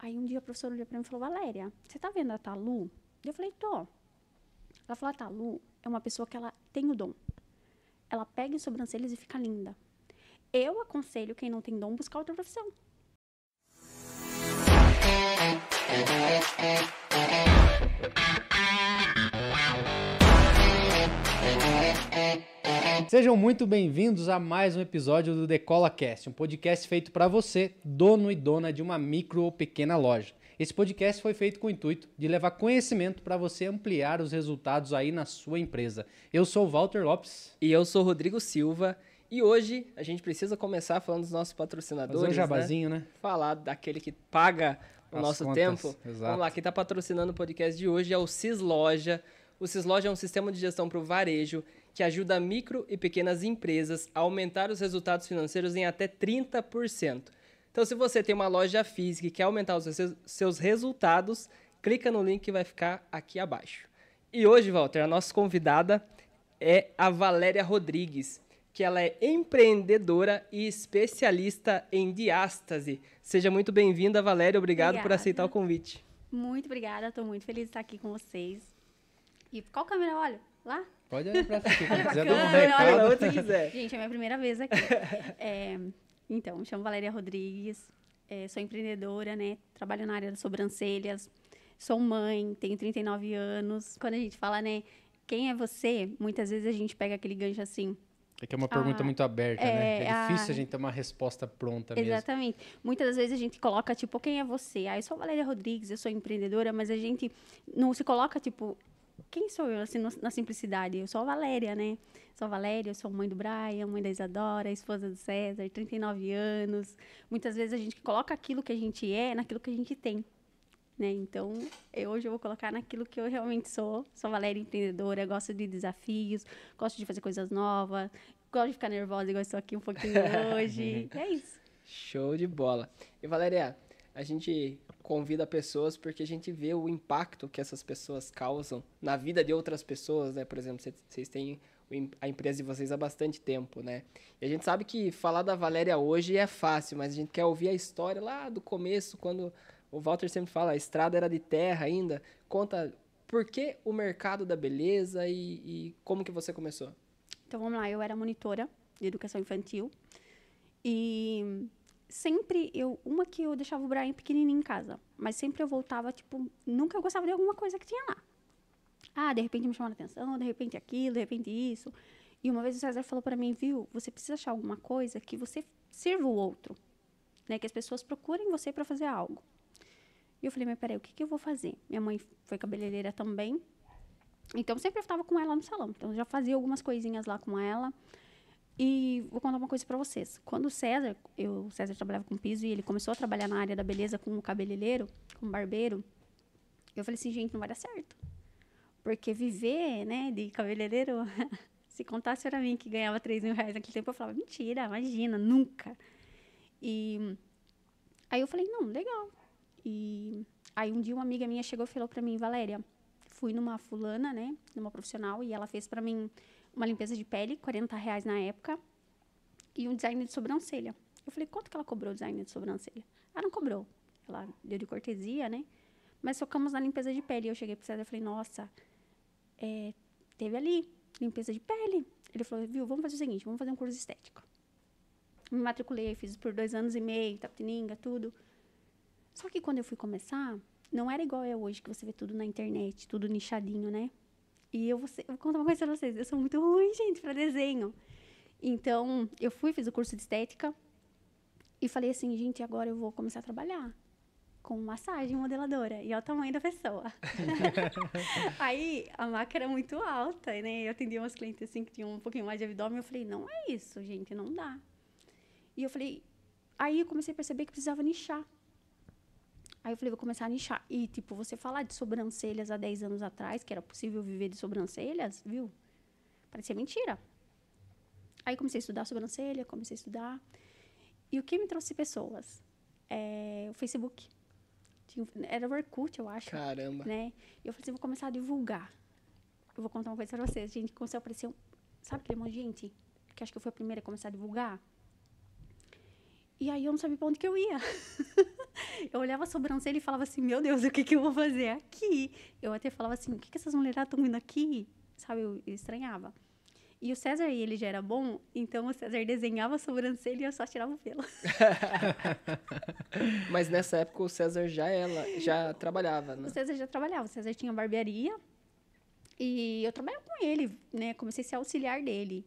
Aí um dia a professora olhou pra mim e falou, Valéria, você tá vendo a Talu? Eu falei, tô. Ela falou, a Talu é uma pessoa que ela tem o dom. Ela pega em sobrancelhas e fica linda. Eu aconselho quem não tem dom buscar outra profissão. Sejam muito bem-vindos a mais um episódio do Decola Cast, um podcast feito para você, dono e dona de uma micro ou pequena loja. Esse podcast foi feito com o intuito de levar conhecimento para você ampliar os resultados aí na sua empresa. Eu sou o Walter Lopes. E eu sou o Rodrigo Silva. E hoje a gente precisa começar falando dos nossos patrocinadores. Fazer um jabazinho, né? Falar daquele que paga o nosso contas, tempo. exato. Vamos lá, quem está patrocinando o podcast de hoje é o Cisloja. O Cisloja é um sistema de gestão para o varejo que ajuda micro e pequenas empresas a aumentar os resultados financeiros em até 30%. Então, se você tem uma loja física e quer aumentar os seus resultados, clica no link que vai ficar aqui abaixo. E hoje, Walter, a nossa convidada é a Valéria Rodrigues, que ela é empreendedora e especialista em diástase. Seja muito bem-vinda, Valéria. Obrigado por aceitar o convite. Muito obrigada, estou muito feliz de estar aqui com vocês. E qual câmera eu olho? Lá? Pode olhar pra frente, quando quiser dar um Bacana, recado. Olha onde você quiser. Gente, é a minha primeira vez aqui. Então, me chamo Valéria Rodrigues, sou empreendedora, né? Trabalho na área das sobrancelhas, sou mãe, tenho 39 anos. Quando a gente fala, né, quem é você? Muitas vezes a gente pega aquele gancho assim. É que é uma pergunta muito aberta, né? É difícil a gente ter uma resposta pronta mesmo. Exatamente. Muitas das vezes a gente coloca, tipo, quem é você? Ah, eu sou a Valéria Rodrigues, eu sou empreendedora, mas a gente não se coloca, tipo, quem sou eu, assim, na simplicidade? Eu sou a Valéria, né? Sou a Valéria, eu sou mãe do Brian, mãe da Isadora, esposa do César, 39 anos. Muitas vezes a gente coloca aquilo que a gente é naquilo que a gente tem, né? Então, hoje eu vou colocar naquilo que eu realmente sou. Sou a Valéria empreendedora, gosto de desafios, gosto de fazer coisas novas, gosto de ficar nervosa, igual estou aqui um pouquinho hoje. É isso. Show de bola. E, Valéria, a gente convida pessoas porque a gente vê o impacto que essas pessoas causam na vida de outras pessoas, né? Por exemplo, vocês têm a empresa de vocês há bastante tempo, né? E a gente sabe que falar da Valéria hoje é fácil, mas a gente quer ouvir a história lá do começo, quando o Walter sempre fala, a estrada era de terra ainda. Conta por que o mercado da beleza e como que você começou? Então, vamos lá. Eu era monitora de educação infantil e sempre uma que eu deixava o Brian pequenininho em casa, mas sempre eu voltava, tipo, nunca eu gostava de alguma coisa que tinha lá. Ah, de repente me chamou a atenção, de repente aquilo, de repente isso. E uma vez o César falou pra mim, viu, você precisa achar alguma coisa que você sirva o outro, né, que as pessoas procurem você pra fazer algo. E eu falei, mas peraí, o que eu vou fazer? Minha mãe foi cabeleireira também, então sempre eu estava com ela no salão, então eu já fazia algumas coisinhas lá com ela. E vou contar uma coisa pra vocês. Quando o César trabalhava com piso e ele começou a trabalhar na área da beleza com o cabeleireiro, com o barbeiro, eu falei assim, gente, não vai dar certo. Porque viver, né, de cabeleireiro, se contasse pra mim que ganhava 3 mil reais naquele tempo, eu falava, mentira, imagina, nunca. E aí eu falei, não, legal. E aí um dia uma amiga minha chegou e falou pra mim, Valéria, fui numa fulana, né, numa profissional, e ela fez pra mim uma limpeza de pele, 40 reais na época, e um design de sobrancelha. Eu falei, quanto que ela cobrou o design de sobrancelha? Ela não cobrou. Ela deu de cortesia, né? Mas focamos na limpeza de pele. Eu cheguei pro César e falei, nossa, teve ali, limpeza de pele. Ele falou, viu, vamos fazer o seguinte, vamos fazer um curso de estética. Me matriculei, fiz por 2 anos e meio, Tapetininga, tudo. Só que quando eu fui começar, não era igual é hoje, que você vê tudo na internet, tudo nichadinho, né? E eu vou contar uma coisa pra vocês. Eu sou muito ruim, gente, pra desenho. Então, eu fiz o curso de estética. E falei assim, gente, agora eu vou começar a trabalhar com massagem modeladora. E olha o tamanho da pessoa. Aí, a máquina era muito alta, né? Eu atendia umas clientes assim, que tinham um pouquinho mais de abdômen. Eu falei, não é isso, gente, não dá. E eu falei... Aí, eu comecei a perceber que precisava nichar. Aí eu falei, vou começar a nichar. E, tipo, você falar de sobrancelhas há 10 anos atrás, que era possível viver de sobrancelhas, viu? Parecia mentira. Aí comecei a estudar sobrancelha, comecei a estudar. E o que me trouxe pessoas? O Facebook. Era o Orkut, eu acho. Caramba. Né? E eu falei assim, vou começar a divulgar. Eu vou contar uma coisa pra vocês. Gente, começou a aparecer sabe aquele monte de gente? Que acho que eu fui a primeira a começar a divulgar. E aí eu não sabia pra onde que eu ia. Eu olhava a sobrancelha e falava assim, meu Deus, o que que eu vou fazer aqui? Eu até falava assim, o que que essas mulheradas estão vindo aqui? Sabe, eu estranhava. E o César, ele já era bom, então o César desenhava a sobrancelha e eu só tirava o pelo. Mas nessa época o César já trabalhava, O né? César já trabalhava, o César tinha barbearia e eu trabalhava com ele, né? Comecei a ser auxiliar dele.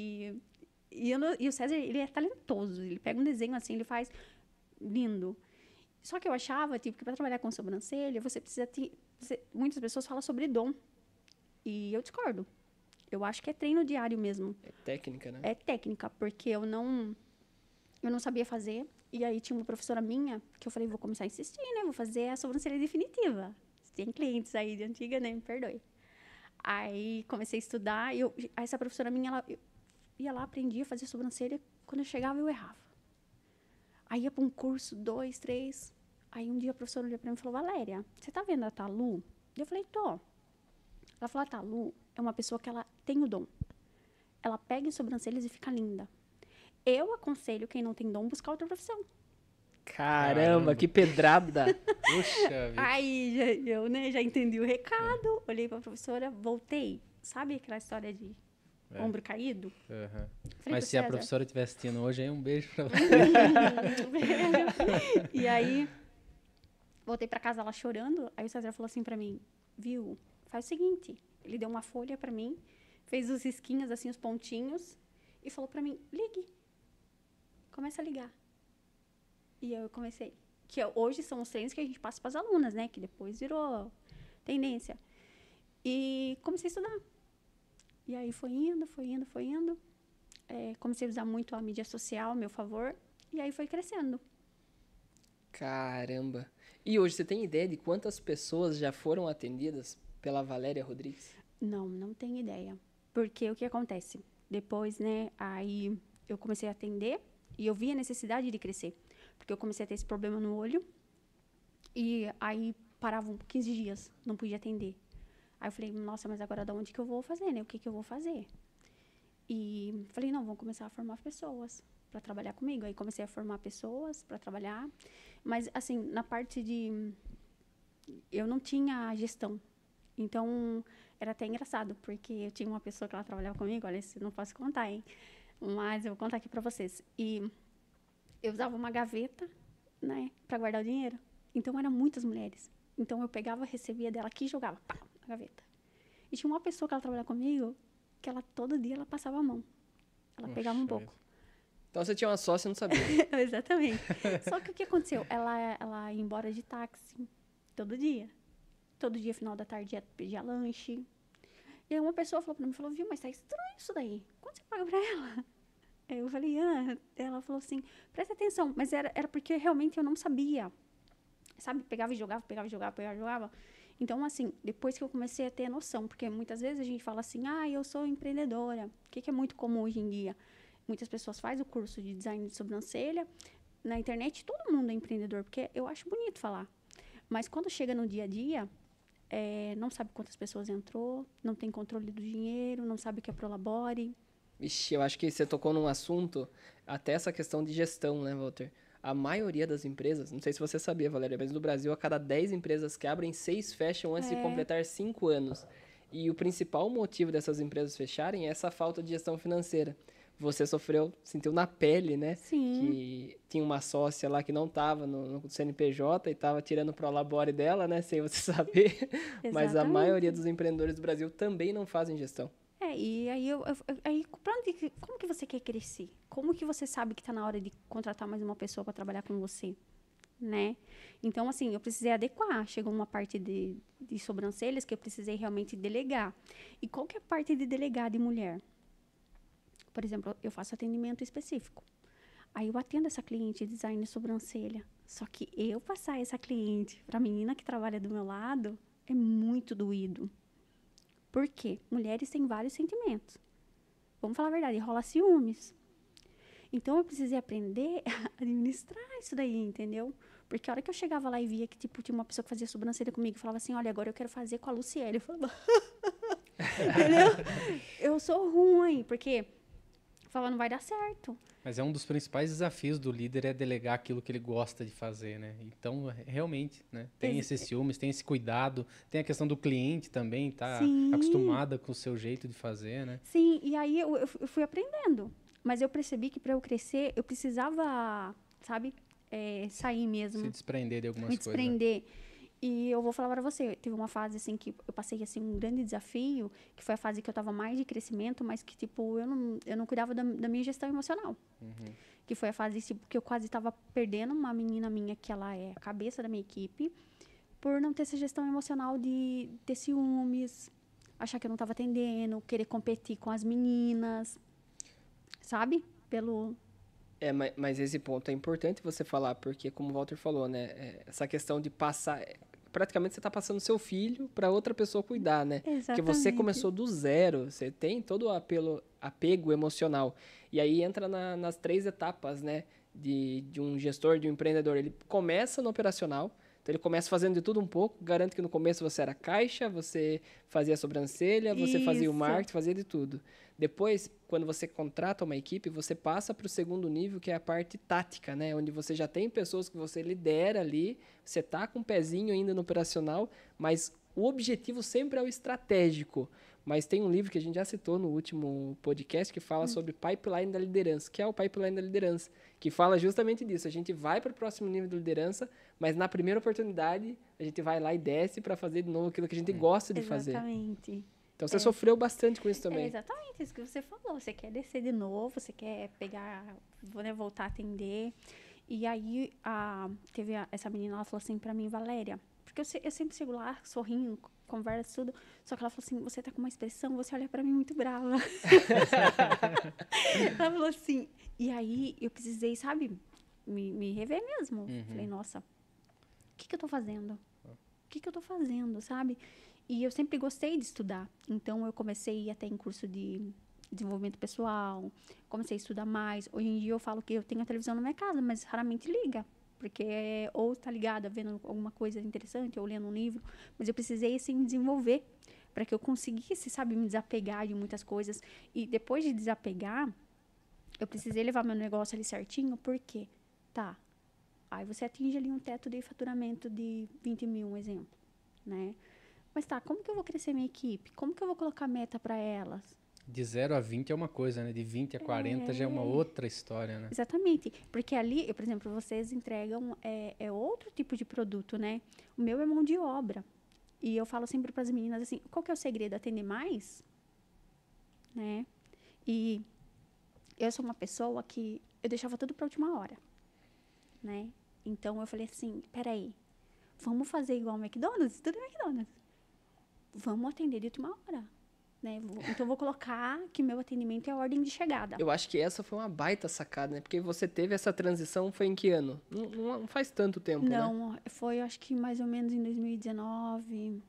E o César, ele é talentoso, ele pega um desenho assim, ele faz lindo. Só que eu achava, tipo, que para trabalhar com sobrancelha, você precisa ter... Muitas pessoas falam sobre dom. E eu discordo. Eu acho que é treino diário mesmo. É técnica, né? É técnica, porque eu não sabia fazer. E aí tinha uma professora minha, que eu falei, vou começar a insistir, né? Vou fazer a sobrancelha definitiva. Se tem clientes aí de antiga, né? Me perdoe. Aí comecei a estudar. Essa professora minha, eu ia lá, aprendia a fazer sobrancelha. Quando eu chegava, eu errava. Aí ia para um curso, 2, 3. Aí um dia a professora olhou para mim e falou, Valéria, você tá vendo a Talu? Eu falei, tô. Ela falou, a Talu é uma pessoa que ela tem o dom. Ela pega em sobrancelhas e fica linda. Eu aconselho quem não tem dom buscar outra profissão. Caramba, que pedrada! Puxa vida. Aí eu, né, já entendi o recado, olhei pra professora, voltei. Sabe aquela história de ombro caído? Uhum. Falei Mas pro se a César. professora estiver assistindo hoje, aí um beijo pra você. E aí, voltei pra casa ela chorando. Aí o César falou assim pra mim, viu, faz o seguinte. Ele deu uma folha pra mim, fez os risquinhos, assim, os pontinhos, e falou pra mim, ligue. Começa a ligar. E eu comecei. Que hoje são os treinos que a gente passa pras alunas, né? Que depois virou tendência. E comecei a estudar. E aí foi indo. Comecei a usar muito a mídia social a meu favor. E aí foi crescendo. Caramba! E hoje você tem ideia de quantas pessoas já foram atendidas pela Valéria Rodrigues? Não tenho ideia. Porque o que acontece? Depois, né, aí eu comecei a atender e eu vi a necessidade de crescer. Porque eu comecei a ter esse problema no olho e aí paravam 15 dias, não podia atender. Aí eu falei, nossa, mas agora de onde que eu vou fazer, né? O que que eu vou fazer? E falei, não, vamos começar a formar pessoas para trabalhar comigo. Aí comecei a formar pessoas para trabalhar. Mas, assim, na parte de... Eu não tinha gestão. Então, era até engraçado, porque eu tinha uma pessoa que ela trabalhava comigo, olha, isso eu não posso contar, hein? Mas eu vou contar aqui para vocês. E eu usava uma gaveta, né, para guardar o dinheiro. Então, eram muitas mulheres. Então, eu pegava, recebia dela aqui e jogava, pá, na gaveta. E tinha uma pessoa que ela trabalhava comigo, que ela, todo dia, ela passava a mão. Ela pegava um pouco. Então você tinha uma sócia e não sabia. Exatamente. Só que o que aconteceu? Ela ia embora de táxi todo dia. Todo dia, final da tarde, ia pedir lanche. E aí uma pessoa falou pra mim, viu, mas tá estranho isso daí. Quanto você paga pra ela? Aí eu falei, ela falou assim, presta atenção. Mas era porque realmente eu não sabia. Sabe, pegava e jogava, pegava e jogava, pegava e jogava. Então, assim, depois que eu comecei a ter noção, porque muitas vezes a gente fala assim, eu sou empreendedora. O que é muito comum hoje em dia? Muitas pessoas fazem o curso de design de sobrancelha. Na internet, todo mundo é empreendedor, porque eu acho bonito falar. Mas quando chega no dia a dia, não sabe quantas pessoas entrou, não tem controle do dinheiro, não sabe o que é Prolabore. Vixe, eu acho que você tocou num assunto, até essa questão de gestão, né, Walter? A maioria das empresas, não sei se você sabia, Valéria, mas no Brasil, a cada 10 empresas que abrem, 6 fecham antes de completar 5 anos. E o principal motivo dessas empresas fecharem é essa falta de gestão financeira. Você sentiu na pele, né? Sim. Que tinha uma sócia lá que não estava no CNPJ e estava tirando o Prolabore dela, né? Sem você saber. Mas a maioria dos empreendedores do Brasil também não fazem gestão. E aí, como que você quer crescer? Como que você sabe que está na hora de contratar mais uma pessoa para trabalhar com você, né? Então, assim, eu precisei adequar. Chegou uma parte de sobrancelhas que eu precisei realmente delegar. E qual que é a parte de delegar de mulher? Por exemplo, eu faço atendimento específico. Aí eu atendo essa cliente de design de sobrancelha. Só que eu passar essa cliente para a menina que trabalha do meu lado é muito doído. Por quê? Mulheres têm vários sentimentos. Vamos falar a verdade, rola ciúmes. Então, eu precisei aprender a administrar isso daí, entendeu? Porque a hora que eu chegava lá e via que, tipo, tinha uma pessoa que fazia sobrancelha comigo e falava assim, olha, agora eu quero fazer com a Luciele. Eu falava, entendeu? Eu sou ruim, porque falava, não vai dar certo. Mas é um dos principais desafios do líder é delegar aquilo que ele gosta de fazer, né? Então, realmente, né? Tem esses ciúmes, tem esse cuidado, tem a questão do cliente também, tá Sim. acostumada com o seu jeito de fazer, né? Sim, e aí eu fui aprendendo. Mas eu percebi que para eu crescer, eu precisava, sabe, sair mesmo. Se desprender de algumas Me coisas. Né? desprender. E eu vou falar para você, teve uma fase assim que eu passei assim um grande desafio, que foi a fase que eu tava mais de crescimento, mas que tipo, eu não cuidava da minha gestão emocional. Uhum. Que foi a fase tipo, que eu quase tava perdendo uma menina minha que ela é a cabeça da minha equipe, por não ter essa gestão emocional de ter ciúmes, achar que eu não tava atendendo, querer competir com as meninas, sabe? Mas esse ponto é importante você falar, porque como o Walter falou, né? Essa questão de passar... Praticamente você está passando seu filho para outra pessoa cuidar, né? Exatamente. Porque você começou do zero, você tem todo o apego emocional. E aí entra nas 3 etapas, né? De um gestor, de um empreendedor. Ele começa no operacional, então ele começa fazendo de tudo um pouco. Garanto que no começo você era caixa, você fazia a sobrancelha, você fazia o marketing, fazia de tudo. Depois, quando você contrata uma equipe, você passa para o segundo nível, que é a parte tática, né? Onde você já tem pessoas que você lidera ali, você está com um pezinho ainda no operacional, mas o objetivo sempre é o estratégico. Mas tem um livro que a gente já citou no último podcast que fala sobre pipeline da liderança, que é o pipeline da liderança, que fala justamente disso. A gente vai para o próximo nível de liderança, mas na primeira oportunidade a gente vai lá e desce para fazer de novo aquilo que a gente gosta de fazer. Exatamente. Então você sofreu bastante com isso também. É exatamente isso que você falou. Você quer descer de novo, você quer pegar, né, voltar a atender. E aí, teve essa menina, ela falou assim pra mim, Valéria, porque eu sempre chego lá, sorrindo, conversa, tudo. Só que ela falou assim, você tá com uma expressão, você olha pra mim muito brava. Ela falou assim, e aí eu precisei, sabe, me rever mesmo. Falei, nossa, o que eu tô fazendo? O que eu tô fazendo, sabe? E eu sempre gostei de estudar. Então, eu comecei a ir até em curso de desenvolvimento pessoal, comecei a estudar mais. Hoje em dia, eu falo que eu tenho a televisão na minha casa, mas raramente liga. Porque ou tá ligada, vendo alguma coisa interessante, ou lendo um livro. Mas eu precisei, assim, me desenvolver para que eu conseguisse, sabe, me desapegar de muitas coisas. E depois de desapegar, eu precisei levar meu negócio ali certinho, porque, aí você atinge ali um teto de faturamento de 20 mil, um exemplo, né? Mas como que eu vou crescer minha equipe? Como que eu vou colocar meta para elas? De 0 a 20 é uma coisa, né? De 20 a 40 já é uma outra história, né? Exatamente. Porque ali, por exemplo, vocês entregam outro tipo de produto, né? O meu é mão de obra. E eu falo sempre para as meninas assim, qual que é o segredo? Atender mais? Né? E eu sou uma pessoa que eu deixava tudo para a última hora, né? Então, eu falei assim, peraí, vamos fazer igual o McDonald's? Tudo é McDonald's. Vamos atender de última hora, né? Então, eu vou colocar que meu atendimento é a ordem de chegada. Eu acho que essa foi uma baita sacada, né? Porque você teve essa transição, foi em que ano? Não faz tanto tempo, né? Não, foi acho que mais ou menos em 2019.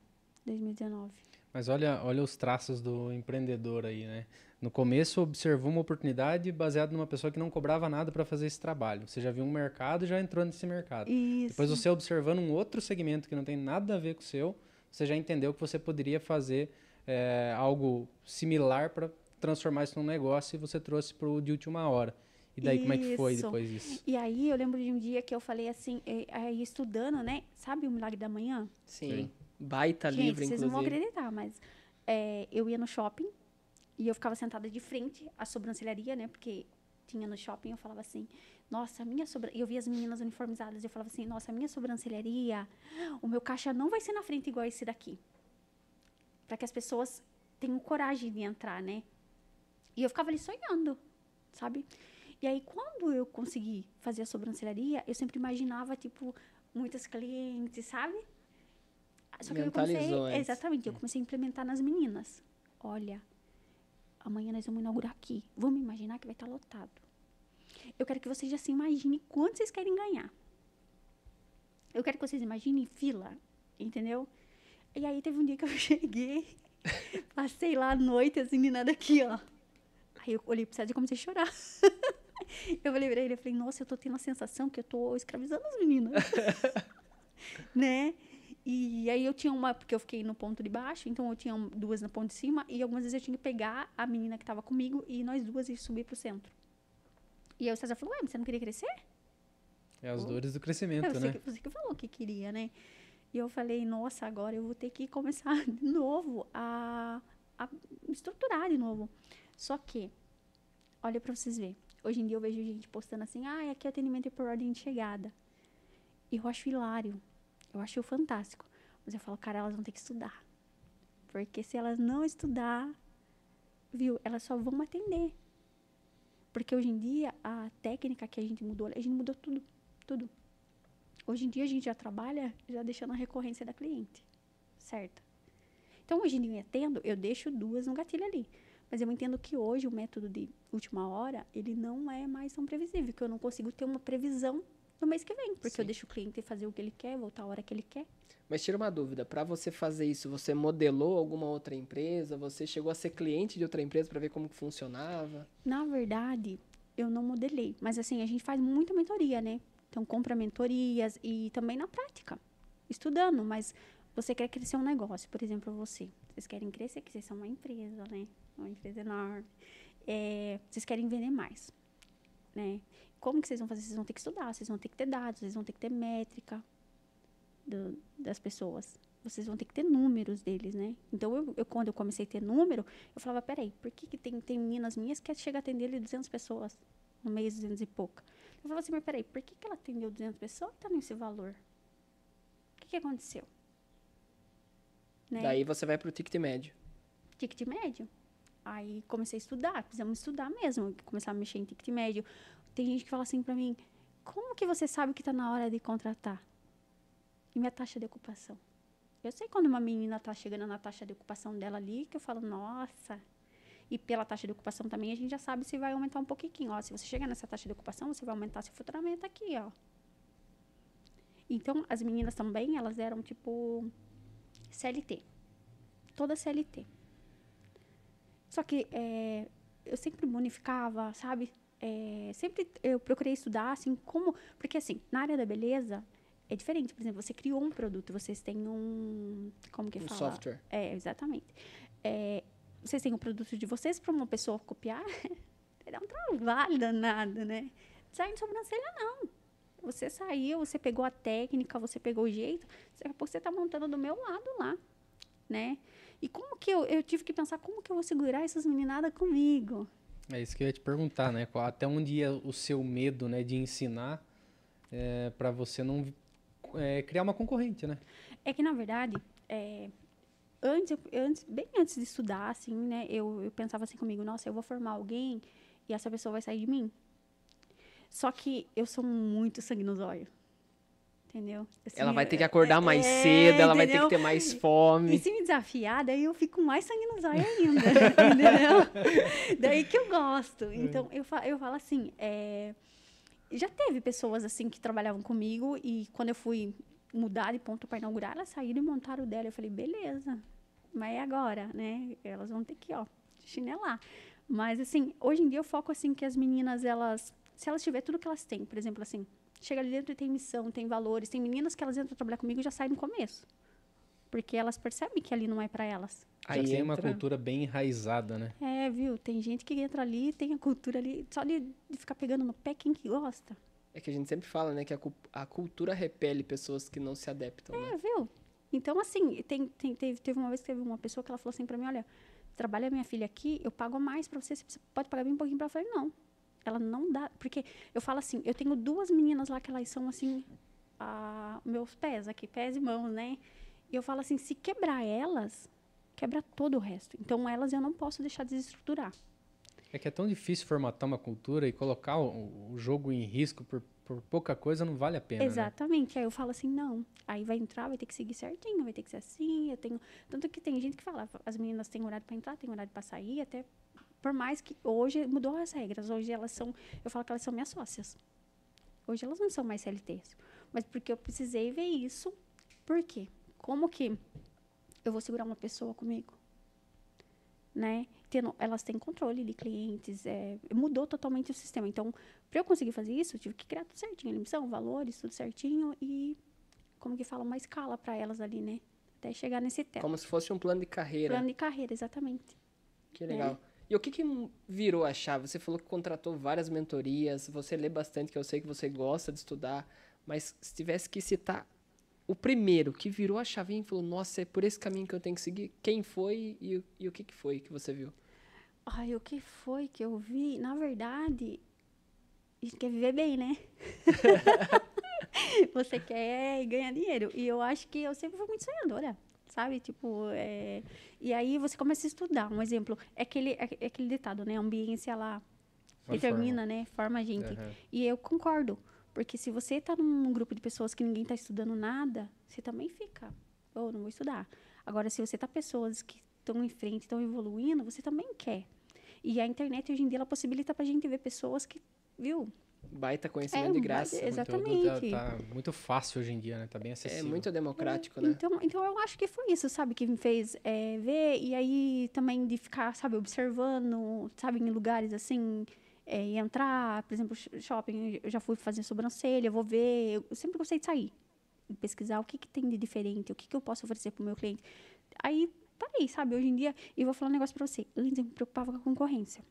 Mas olha os traços do empreendedor aí, né? No começo, observou uma oportunidade baseada numa pessoa que não cobrava nada para fazer esse trabalho. Você já viu um mercado e já entrou nesse mercado. Isso. Depois, você observando um outro segmento que não tem nada a ver com o seu, você já entendeu que você poderia fazer algo similar para transformar isso num negócio e você trouxe para o de última hora. E daí, como é que foi depois disso? E aí, eu lembro de um dia que eu falei assim, aí estudando, né? Sabe o Milagre da Manhã? Sim. Baita Gente, livro, vocês inclusive. não vão acreditar, mas eu ia no shopping e eu ficava sentada de frente à sobrancelharia, né? Porque tinha no shopping, eu falava assim, nossa, eu via as meninas uniformizadas, eu falava assim, nossa, a minha sobrancelharia, o meu caixa não vai ser na frente igual esse daqui. Para que as pessoas tenham coragem de entrar, né? E eu ficava ali sonhando, sabe? E aí, quando eu consegui fazer a sobrancelharia, eu sempre imaginava, tipo, muitas clientes, sabe? Só que eu comecei, exatamente, eu comecei a implementar nas meninas. Olha, amanhã nós vamos inaugurar aqui. Vamos imaginar que vai estar lotado. Eu quero que vocês já se imaginem quanto vocês querem ganhar. Eu quero que vocês imaginem fila, entendeu? E aí teve um dia que eu cheguei, passei lá à noite, as meninas daqui, ó. Aí eu olhei pro César e comecei a chorar. Eu falei pra ele, nossa, eu tô tendo a sensação que eu tô escravizando as meninas. Né? E aí eu tinha uma, porque eu fiquei no ponto de baixo, então eu tinha duas no ponto de cima, e algumas vezes eu tinha que pegar a menina que tava comigo e nós duas e subir pro centro. E aí o César falou, ué, mas você não queria crescer? É as dores do crescimento, né? Você que falou que queria, né? E eu falei, nossa, agora eu vou ter que começar de novo a me estruturar de novo. Só que, olha pra vocês verem, hoje em dia eu vejo gente postando assim, aqui atendimento é por ordem de chegada. E eu acho hilário, eu acho fantástico. Mas eu falo, cara, elas vão ter que estudar. Porque se elas não estudar, viu, elas só vão atender. Porque hoje em dia, a técnica que a gente mudou tudo, tudo. Hoje em dia, a gente já trabalha já deixando a recorrência da cliente, certo? Então, hoje em dia, eu deixo duas no gatilho ali. Mas eu entendo que hoje, o método de última hora, ele não é mais tão previsível, que eu não consigo ter uma previsão no mês que vem. Porque eu deixo o cliente fazer o que ele quer, voltar a hora que ele quer. Mas tira uma dúvida, para você fazer isso, você modelou alguma outra empresa? Você chegou a ser cliente de outra empresa para ver como que funcionava? Na verdade, eu não modelei. Mas assim, a gente faz muita mentoria, né? Então, compra mentorias e também na prática, estudando. Mas você quer crescer um negócio, por exemplo, vocês querem crescer, que vocês são uma empresa, né? Uma empresa enorme. Vocês querem vender mais, né? Como que vocês vão fazer? Vocês vão ter que estudar, vocês vão ter que ter dados, vocês vão ter que ter métrica das pessoas. Vocês vão ter que ter números deles, né? Então, quando eu comecei a ter número, eu falava, peraí, por que tem meninas minhas que chega a atender ali 200 pessoas no mês, 200 e pouca? Eu falava assim, mas peraí, por que ela atendeu 200 pessoas e tá nesse valor? O que aconteceu? Né? Daí você vai pro ticket médio. Ticket médio. Aí comecei a estudar, precisamos estudar mesmo, começar a mexer em ticket médio. Tem gente que fala assim pra mim, como que você sabe que tá na hora de contratar? E minha taxa de ocupação? Eu sei quando uma menina tá chegando na taxa de ocupação dela ali, que eu falo, nossa. E pela taxa de ocupação também, a gente já sabe se vai aumentar um pouquinho. Ó, se você chegar nessa taxa de ocupação, você vai aumentar seu faturamento aqui, ó. Então, as meninas também, elas eram, tipo, CLT. Toda CLT. Só que eu sempre bonificava, sabe? Sempre eu procurei estudar, assim, como... Porque, assim, na área da beleza... É diferente, por exemplo, você criou um produto, vocês têm como que fala? Software. Exatamente. Vocês têm o produto de vocês para uma pessoa copiar, dá um trabalho danado, né? Design de sobrancelha, não. Você saiu, você pegou a técnica, você pegou o jeito, daqui a pouco você está montando do meu lado lá, né? E como que eu tive que pensar, como que eu vou segurar essas meninadas comigo? É isso que eu ia te perguntar, né? Até onde ia o seu medo, né, de ensinar para você não... criar uma concorrente, né? É que, na verdade, bem antes de estudar, assim, né, eu pensava assim comigo, nossa, eu vou formar alguém e essa pessoa vai sair de mim. Só que eu sou muito sangue nos olhos. Entendeu? Assim, ela vai ter que acordar mais cedo, ela vai ter que ter mais fome. E se me desafiar, daí eu fico mais sangue nos olhos ainda, entendeu? Daí que eu gosto. Então, eu falo assim, já teve pessoas assim que trabalhavam comigo e quando eu fui mudar de ponto para inaugurar, elas saíram e montaram o dela. Eu falei, beleza, mas é agora, né? Elas vão ter que, chinelar. Mas, assim, hoje em dia eu foco, assim, que as meninas, se elas tiverem tudo que elas têm, por exemplo, assim, chega ali dentro e tem missão, tem valores, tem meninas que elas entram trabalhar comigo e já saem no começo. Porque elas percebem que ali não é para elas. Já tem uma cultura bem enraizada, né? Viu? Tem gente que entra ali, tem a cultura ali, só de ficar pegando no pé, quem que gosta? É que a gente sempre fala, né, que a cultura repele pessoas que não se adaptam, né? Viu? Então, assim, teve uma vez que teve uma pessoa que ela falou assim pra mim, olha, trabalha minha filha aqui, eu pago mais pra você pode pagar bem um pouquinho pra ela. Eu falei, não, ela não dá, porque eu falo assim, eu tenho 2 meninas lá que elas são, assim, meus pés aqui, pés e mãos, né? E eu falo assim, se quebrar elas, quebra todo o resto. Então, elas eu não posso deixar desestruturar. É que é tão difícil formatar uma cultura e colocar o jogo em risco por pouca coisa não vale a pena, Exatamente. né? Aí eu falo assim, não. Aí vai entrar, vai ter que seguir certinho, vai ter que ser assim. Tanto que tem gente que fala, as meninas têm horário para entrar, têm horário para sair, até por mais que hoje mudou as regras. Hoje elas são, eu falo que elas são minhas sócias. Hoje elas não são mais CLTs. Mas porque eu precisei ver isso. Por quê? Como que eu vou segurar uma pessoa comigo? Né? Elas têm controle de clientes, mudou totalmente o sistema. Então, para eu conseguir fazer isso, eu tive que criar tudo certinho, a missão, valores, tudo certinho e como que fala, uma escala para elas ali, né? Até chegar nesse teto. Como se fosse um plano de carreira. Plano de carreira, exatamente. Que legal. E o que virou a chave? Você falou que contratou várias mentorias, você lê bastante, que eu sei que você gosta de estudar, mas se tivesse que citar o primeiro que virou a chavinha e falou, nossa, é por esse caminho que eu tenho que seguir, quem foi e o que foi que você viu? Ai, o que foi que eu vi? Na verdade, a gente quer viver bem, né? Você quer ganhar dinheiro. E eu acho que eu sempre fui muito sonhadora, sabe? Tipo, e aí você começa a estudar. Um exemplo, é aquele ditado, né? A ambiência, ela determina, né? Forma a gente. Uhum. E eu concordo. Porque se você tá num grupo de pessoas que ninguém tá estudando nada, você também fica, não vou estudar. Agora, se você tá pessoas que estão em frente, estão evoluindo, você também quer. E a internet, hoje em dia, ela possibilita pra gente ver pessoas que, viu? Baita conhecimento de graça. Exatamente. Tá muito fácil hoje em dia, né? Tá bem acessível. É muito democrático, né? Então eu acho que foi isso, sabe? Que me fez ver e aí também de ficar, sabe, observando, sabe, em lugares assim, e entrar, por exemplo, shopping, eu já fui fazer sobrancelha, eu vou ver, eu sempre gostei de sair, pesquisar o que tem de diferente, o que eu posso oferecer pro meu cliente. Aí, parei, sabe? Hoje em dia, e vou falar um negócio pra você, antes eu me preocupava com a concorrência.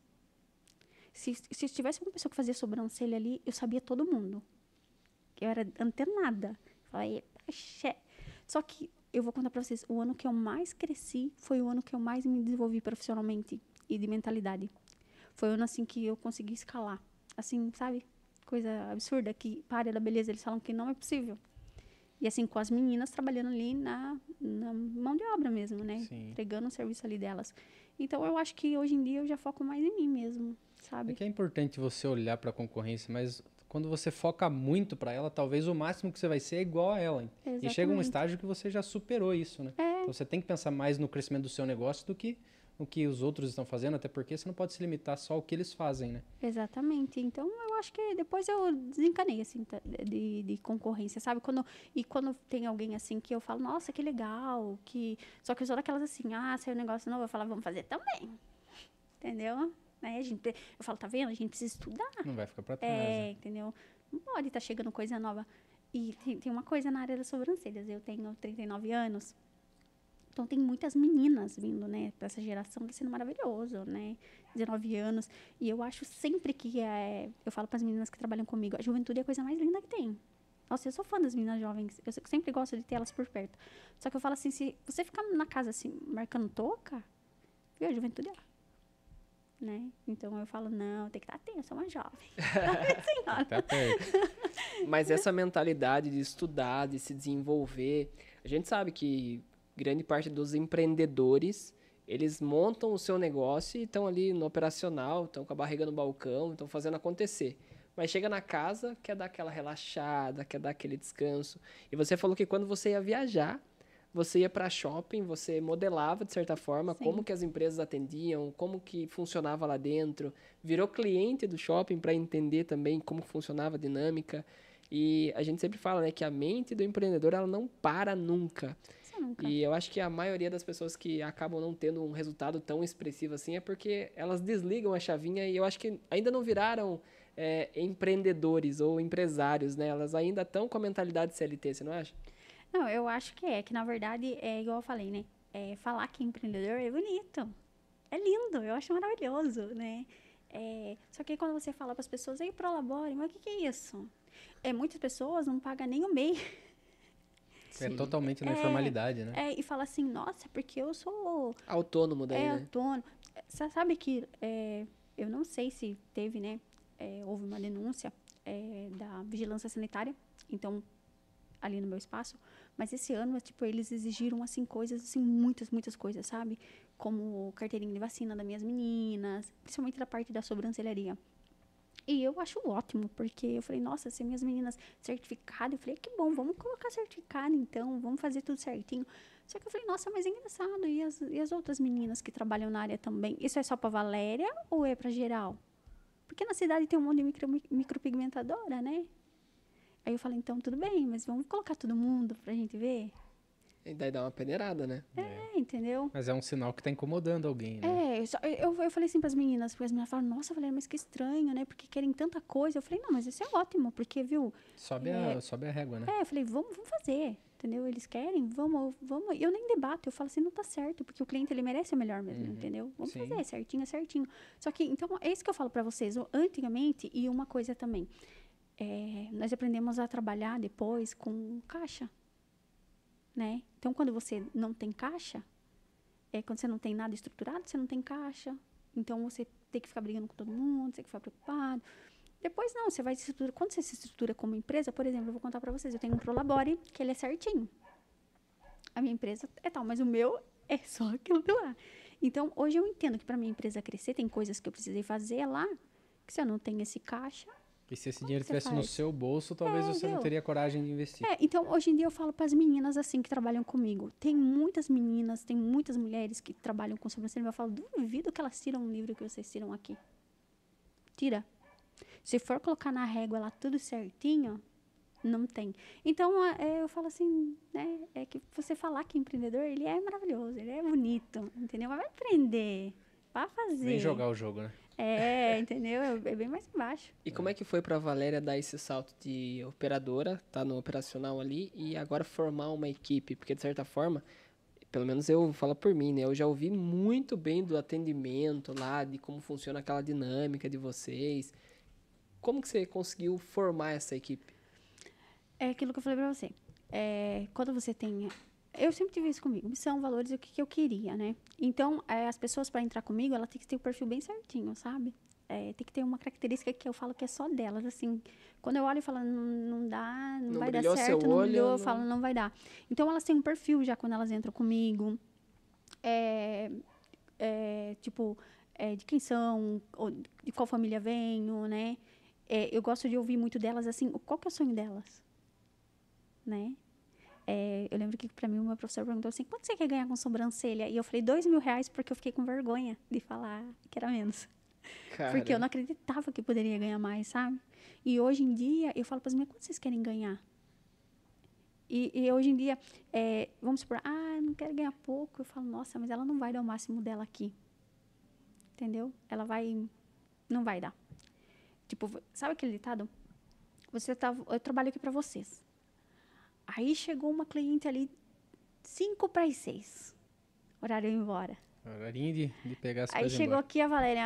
Se tivesse uma pessoa que fazia sobrancelha ali, eu sabia todo mundo. Eu era antenada. Falei, axé. Só que eu vou contar pra vocês, o ano que eu mais cresci foi o ano que eu mais me desenvolvi profissionalmente e de mentalidade. Foi o ano, assim, que eu consegui escalar. Assim, sabe? Coisa absurda, que para a área da beleza eles falam que não é possível. E assim, com as meninas trabalhando ali na mão de obra mesmo, né? Sim. Entregando o serviço ali delas. Então, eu acho que hoje em dia eu já foco mais em mim mesmo, sabe? É que é importante você olhar para a concorrência, mas quando você foca muito para ela, talvez o máximo que você vai ser é igual a ela. Exatamente. E chega um estágio que você já superou isso, né? É. Então você tem que pensar mais no crescimento do seu negócio do que no que os outros estão fazendo, até porque você não pode se limitar só ao que eles fazem, né? Exatamente. Então, eu acho que depois eu desencanei, assim, de concorrência, sabe? Quando tem alguém, assim, que eu falo, nossa, que legal, que... Só que eu sou daquelas, assim, saiu um negócio novo, eu falo, vamos fazer também. Entendeu? Né? Eu falo, tá vendo? A gente precisa estudar. Não vai ficar pra trás, né? Entendeu? Não pode estar chegando coisa nova. E tem uma coisa na área das sobrancelhas. Eu tenho 39 anos. Então, tem muitas meninas vindo, né? Pra essa geração, tá sendo maravilhoso, né? 19 anos. E eu acho sempre que eu falo pras meninas que trabalham comigo, a juventude é a coisa mais linda que tem. Nossa, eu sou fã das meninas jovens. Eu sempre gosto de ter elas por perto. Só que eu falo assim, se você ficar na casa, assim, marcando touca, viu? A juventude é lá. Né? Então, eu falo, não, tem que estar atento, eu sou uma jovem. Senhora. Tá perto. Mas essa mentalidade de estudar, de se desenvolver, a gente sabe que grande parte dos empreendedores, eles montam o seu negócio e estão ali no operacional, estão com a barriga no balcão, estão fazendo acontecer. Mas chega na casa, quer dar aquela relaxada, quer dar aquele descanso. E você falou que quando você ia viajar, você ia para shopping, você modelava, de certa forma, Sim. como que as empresas atendiam, como que funcionava lá dentro. Virou cliente do shopping para entender também como funcionava a dinâmica. E a gente sempre fala, né, que a mente do empreendedor, ela não para nunca. Isso nunca. E eu acho que a maioria das pessoas que acabam não tendo um resultado tão expressivo assim é porque elas desligam a chavinha e eu acho que ainda não viraram empreendedores ou empresários, né? Elas ainda estão com a mentalidade CLT, você não acha? Não, eu acho que na verdade, igual eu falei, né? Falar que é empreendedor é bonito. É lindo, eu acho maravilhoso, né? Só que aí quando você fala para as pessoas, aí prolabore, mas o que é isso? Muitas pessoas não pagam nem o MEI. É totalmente na informalidade, né? E fala assim, nossa, porque eu sou Autônomo daí, né? autônomo. Você sabe que eu não sei se teve, né? Houve uma denúncia da vigilância sanitária, então, ali no meu espaço, mas esse ano, tipo, eles exigiram, assim, coisas, assim, muitas coisas, sabe? Como carteirinha de vacina das minhas meninas, principalmente da parte da sobrancelharia. E eu acho ótimo, porque eu falei, nossa, se minhas meninas certificado, eu falei, que bom, vamos colocar certificado então, vamos fazer tudo certinho. Só que eu falei, nossa, mas é engraçado, e as outras meninas que trabalham na área também? Isso é só pra Valéria ou é pra geral? Porque na cidade tem um monte de micropigmentadora, né? Aí eu falei, então tudo bem, mas vamos colocar todo mundo pra gente ver? E daí dá uma peneirada, né? Entendeu? Mas é um sinal que tá incomodando alguém, né? Eu falei assim pras meninas, porque as meninas falaram, nossa, Valéria, mas que estranho, né? Porque querem tanta coisa. Eu falei, não, mas isso é ótimo, porque, viu? Sobe a régua, né? Eu falei, vamos fazer, entendeu? Eles querem, vamos. Eu nem debato, eu falo assim, não tá certo, porque o cliente, ele merece o melhor mesmo, entendeu? Vamos Sim. fazer, certinho, certinho. Só que, então, é isso que eu falo pra vocês, antigamente, e uma coisa também, nós aprendemos a trabalhar depois com caixa, né? Então, quando você não tem caixa, quando você não tem nada estruturado, você não tem caixa. Então, você tem que ficar brigando com todo mundo, você tem que ficar preocupado. Depois, não, você vai se estruturar. Quando você se estrutura como empresa, por exemplo, eu vou contar pra vocês, eu tenho um Prolabore, que ele é certinho. A minha empresa é tal, mas o meu é só aquilo de lá. Então, hoje eu entendo que pra minha empresa crescer, tem coisas que eu precisei fazer lá, que se eu não tenho esse caixa, E se esse dinheiro você estivesse no faz? seu bolso, talvez você não viu? teria coragem de investir. Então, hoje em dia eu falo para as meninas assim que trabalham comigo. Tem muitas meninas, tem muitas mulheres que trabalham com sobrancelha. Eu falo, duvido que elas tiram um livro que vocês tiram aqui. Tira. Se for colocar na régua lá tudo certinho, não tem. Então, eu falo assim, né? É que você falar que empreendedor, ele é maravilhoso, ele é bonito, entendeu? Mas vai aprender, vai fazer. Vem jogar o jogo, né? Entendeu? É bem mais embaixo. E como é que foi pra Valéria dar esse salto de operadora, tá no operacional ali, e agora formar uma equipe? Porque, de certa forma, pelo menos eu falo por mim, né? Eu já ouvi muito bem do atendimento lá, de como funciona aquela dinâmica de vocês. Como que você conseguiu formar essa equipe? É aquilo que eu falei pra você. Quando você tem... Eu sempre tive isso comigo. Missão, valores e o que eu queria, né? Então, as pessoas para entrar comigo, ela tem que ter o perfil bem certinho, sabe? Tem que ter uma característica que eu falo que é só delas, assim. Quando eu olho e falo, não dá, não vai dar brilhou certo, seu não olho, brilhou, eu não- falo, não vai dar. Então, elas têm um perfil já quando elas entram comigo. Tipo, de quem são, ou de qual família venho, né? Eu gosto de ouvir muito delas, assim, qual que é o sonho delas, né? Eu lembro que pra mim o meu professor perguntou assim, quanto você quer ganhar com sobrancelha? E eu falei, R$2.000, porque eu fiquei com vergonha de falar que era menos. Porque eu não acreditava que poderia ganhar mais, sabe? E hoje em dia, eu falo para as meninas, quanto vocês querem ganhar? E hoje em dia, vamos supor, eu não quero ganhar pouco. Eu falo, nossa, mas ela não vai dar o máximo dela aqui. Entendeu? Ela não vai dar. Tipo, sabe aquele ditado? Eu trabalho aqui para vocês. Aí chegou uma cliente ali, 5:45. Horário de ir embora. Horarinho de pegar as Aí coisas chegou embora. aqui a Valéria.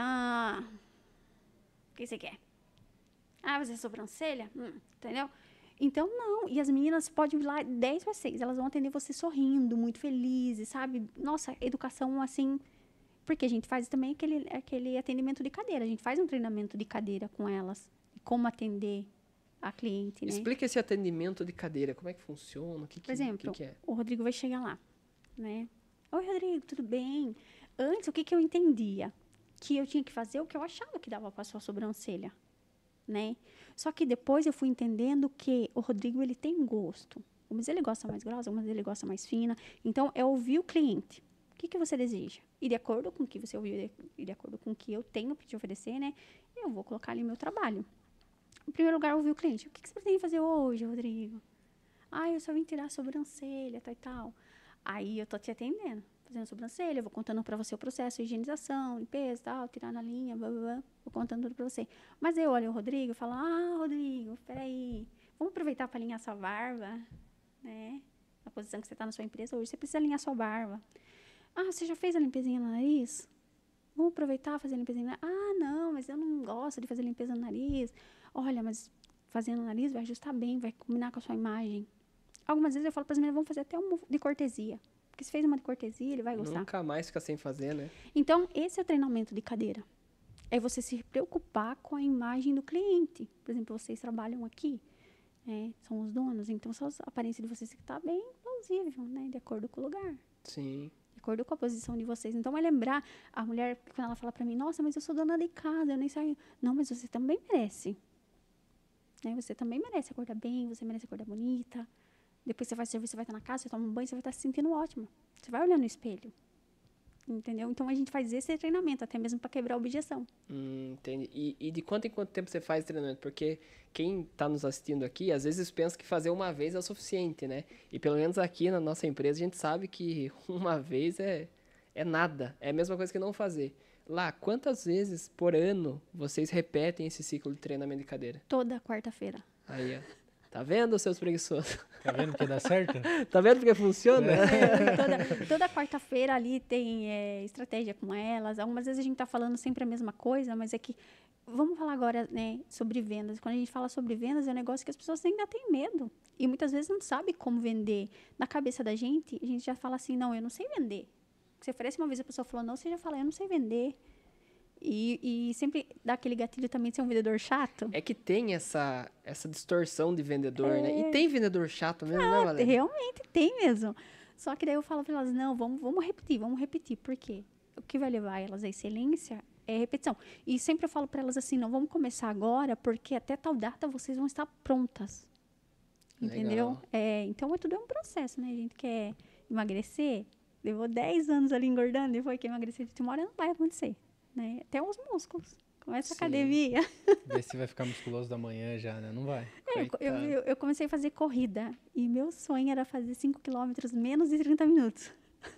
O que você quer? Você é sobrancelha? Entendeu? Então, não. E as meninas podem ir lá 10:06. Elas vão atender você sorrindo, muito felizes, sabe? Nossa, educação assim. Porque a gente faz também aquele atendimento de cadeira. A gente faz um treinamento de cadeira com elas. Como atender a cliente, né? Explica esse atendimento de cadeira, como é que funciona, Por exemplo, que é? o Rodrigo vai chegar lá, né? Oi, Rodrigo, tudo bem? Antes, o que eu entendia? Que eu tinha que fazer o que eu achava que dava para sua sobrancelha, né? Só que depois eu fui entendendo que o Rodrigo, ele tem gosto. Mas ele gosta mais grossa, mas ele gosta mais fina. Então, é ouvir o cliente. O que você deseja? E de acordo com o que você ouviu, e de acordo com o que eu tenho para te oferecer, né? Eu vou colocar ali meu trabalho. Em primeiro lugar, ouvir o cliente. O que você pretende fazer hoje, Rodrigo? Eu só vim tirar a sobrancelha, tal e tal. Aí eu tô te atendendo, fazendo a sobrancelha, vou contando pra você o processo, higienização, limpeza, tal, tirar na linha, blá, blá, blá. Vou contando tudo pra você. Mas eu olho o Rodrigo e falo, Rodrigo, peraí, vamos aproveitar pra alinhar sua barba, né? Na posição que você tá na sua empresa hoje, você precisa alinhar sua barba. Você já fez a limpezinha no nariz? Vamos aproveitar e fazer a limpezinha no nariz? Não, mas eu não gosto de fazer limpeza no nariz. Olha, mas fazendo no nariz vai ajustar bem, vai combinar com a sua imagem. Algumas vezes eu falo para as meninas, vamos fazer até uma de cortesia. Porque se fez uma de cortesia, ele vai gostar. Nunca mais fica sem fazer, né? Então, esse é o treinamento de cadeira. É você se preocupar com a imagem do cliente. Por exemplo, vocês trabalham aqui, são os donos, então a aparência de vocês tem que estar bem plausível, né? De acordo com o lugar. Sim. De acordo com a posição de vocês. Então, é lembrar a mulher, quando ela fala para mim, nossa, mas eu sou dona de casa, eu nem saio. Não, mas você também merece. Né? Você também merece acordar bem, você merece acordar bonita. Depois você faz serviço, você vai estar na casa, você toma um banho, você vai estar se sentindo ótimo. Você vai olhar no espelho. entendeu? Então, a gente faz esse treinamento, até mesmo para quebrar a objeção. Entendi. E de quanto em quanto tempo você faz treinamento? Porque quem tá nos assistindo aqui, às vezes pensa que fazer uma vez é o suficiente, né? E pelo menos aqui na nossa empresa, a gente sabe que uma vez é nada. É a mesma coisa que não fazer. Lá, quantas vezes por ano vocês repetem esse ciclo de treinamento de cadeira? Toda quarta-feira. Aí, ó. Tá vendo, seus preguiçosos? Tá vendo que dá certo? Tá vendo porque funciona? Toda quarta-feira ali tem estratégia com elas. Algumas vezes a gente tá falando sempre a mesma coisa, mas é que... Vamos falar agora, né, sobre vendas. Quando a gente fala sobre vendas, é um negócio que as pessoas ainda têm medo. E muitas vezes não sabe como vender. Na cabeça da gente, a gente já fala assim, não, eu não sei vender. Você oferece uma vez, a pessoa falou não, você já fala, eu não sei vender. E sempre dá aquele gatilho também de ser um vendedor chato. É que tem essa distorção de vendedor, né? E tem vendedor chato mesmo, né, Valéria? Realmente tem mesmo. Só que daí eu falo para elas, não, vamos repetir. Por quê? O que vai levar elas à excelência é repetição. E sempre eu falo para elas assim, não vamos começar agora, porque até tal data vocês vão estar prontas. Entendeu? Então, tudo é um processo, né? A gente quer emagrecer, levou 10 anos ali engordando, depois que emagrecer de uma hora não vai acontecer. Né? Até os músculos. Começa a academia. Vê se vai ficar musculoso da manhã já, né? Não vai. Eu comecei a fazer corrida. E meu sonho era fazer 5 quilômetros menos de 30 minutos.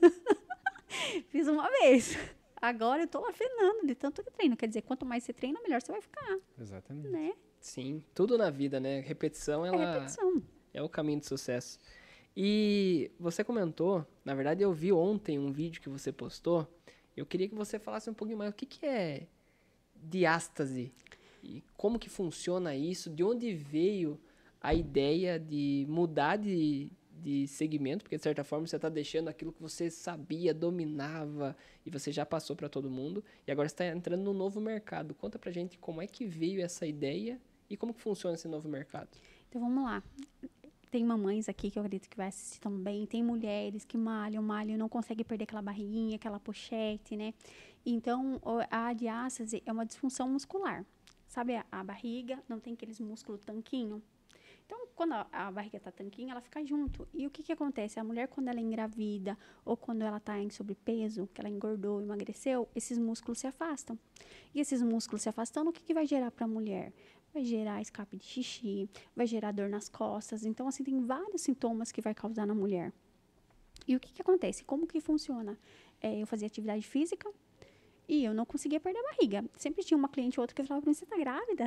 Fiz uma vez. Agora eu tô afinando de tanto que treino. Quer dizer, quanto mais você treina, melhor você vai ficar. Exatamente. Né? Sim, tudo na vida, né? Repetição, repetição. É o caminho do sucesso. E você comentou, na verdade eu vi ontem um vídeo que você postou. Eu queria que você falasse um pouquinho mais o que é diástase e como que funciona isso, de onde veio a ideia de mudar de segmento, porque de certa forma você está deixando aquilo que você sabia, dominava e você já passou para todo mundo e agora está entrando num novo mercado. Conta pra gente como é que veio essa ideia e como que funciona esse novo mercado. Então vamos lá. Tem mamães aqui que eu acredito que vai assistir também. Tem mulheres que malham e não conseguem perder aquela barriguinha, aquela pochete, né? Então, a diástase é uma disfunção muscular. Sabe a barriga? Não tem aqueles músculos tanquinho? Então, quando a barriga tá tanquinho, ela fica junto. E o que acontece? A mulher, quando ela é engravida ou quando ela tá em sobrepeso, que ela engordou, emagreceu, esses músculos se afastam. E esses músculos se afastando, o que vai gerar para a mulher? Vai gerar escape de xixi, vai gerar dor nas costas. Então, assim, tem vários sintomas que vai causar na mulher. E o que acontece? Como que funciona? Eu fazia atividade física e eu não conseguia perder a barriga. Sempre tinha uma cliente ou outra que falava pra mim, você tá grávida?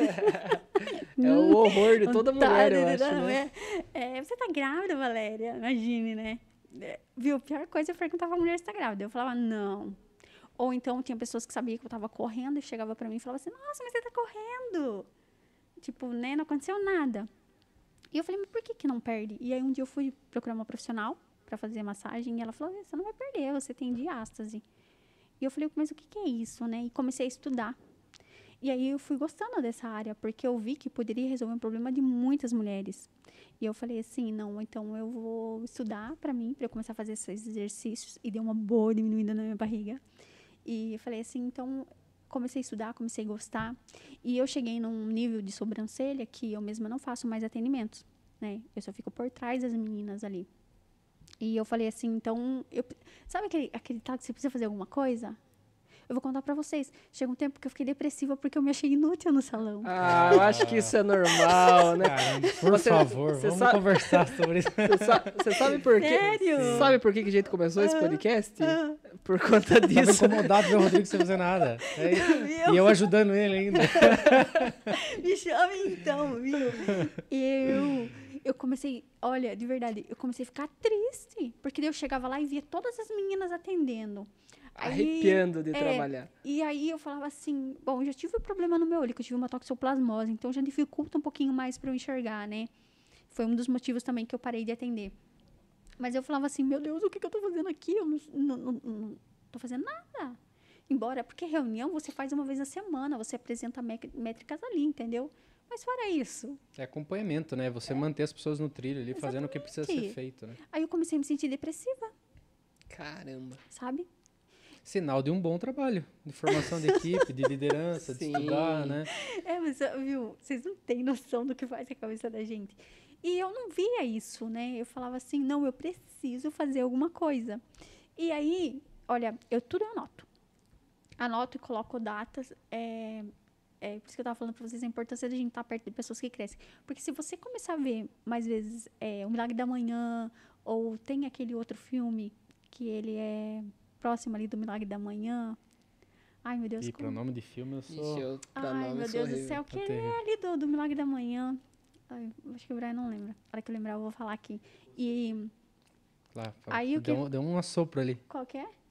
É o horror de toda mulher, eu acho, né? Você tá grávida, Valéria? Imagine, né? Viu? A pior coisa é perguntar pra mulher se tá grávida. Eu falava, não. Ou então, tinha pessoas que sabiam que eu tava correndo e chegava pra mim e falava assim, nossa, mas você tá correndo. Tipo, né, não aconteceu nada. E eu falei, mas por que não perde? E aí, um dia eu fui procurar uma profissional pra fazer massagem e ela falou, você não vai perder, você tem diástase. E eu falei, mas o que é isso, né? E comecei a estudar. E aí, eu fui gostando dessa área, porque eu vi que poderia resolver um problema de muitas mulheres. E eu falei assim, não, então eu vou estudar pra mim, pra eu começar a fazer esses exercícios. E deu uma boa diminuída na minha barriga. E eu falei assim, então, comecei a estudar, comecei a gostar. E eu cheguei num nível de sobrancelha que eu mesma não faço mais atendimentos, né? Eu só fico por trás das meninas ali. E eu falei assim, então... sabe aquele tal que você precisa fazer alguma coisa? Eu vou contar pra vocês. Chega um tempo que eu fiquei depressiva porque eu me achei inútil no salão. Ah, eu acho que isso é normal, né? Caramba, por favor, vamos conversar sobre isso. Você sabe por quê? Sério? Sabe por que a gente começou esse podcast? Por conta disso. Tava incomodado ver o Rodrigo sem fazer nada. E eu ajudando ele ainda. Me chame então, viu? Eu comecei, olha, de verdade, eu comecei a ficar triste. Porque daí eu chegava lá e via todas as meninas atendendo. Arrepiando de trabalhar. E aí eu falava assim, bom, eu já tive um problema no meu olho, que eu tive uma toxoplasmose, então já dificulta um pouquinho mais para eu enxergar, né? Foi um dos motivos também que eu parei de atender. Mas eu falava assim, meu Deus, o que eu tô fazendo aqui? Eu não tô fazendo nada. Embora, porque reunião você faz uma vez na semana, você apresenta métricas ali, entendeu? Mas fora isso... É acompanhamento, né? Você manter as pessoas no trilho ali, fazendo o que precisa ser feito, né? Aí eu comecei a me sentir depressiva. Caramba. Sabe? Sinal de um bom trabalho, de formação de equipe, de liderança, de estudar, né? Mas, viu, vocês não têm noção do que faz a cabeça da gente. E eu não via isso, né? Eu falava assim, não, eu preciso fazer alguma coisa. E aí, olha, tudo eu anoto. Anoto e coloco datas. Por isso que eu tava falando pra vocês a importância de a gente estar perto de pessoas que crescem. Porque se você começar a ver mais vezes O Milagre da Manhã, ou tem aquele outro filme que ele é próximo ali do Milagre da Manhã. Ai, meu Deus. E para o nome de filme eu sou... Ixi, pra Ai, nome meu eu sou Deus do horrível. céu, que É ele é terrível. ali do Milagre da Manhã. Ai, acho que o Brian não lembra. Na hora que eu lembrar, eu vou falar aqui. E Lá, Aí o que- deu um assopro ali. qual que é?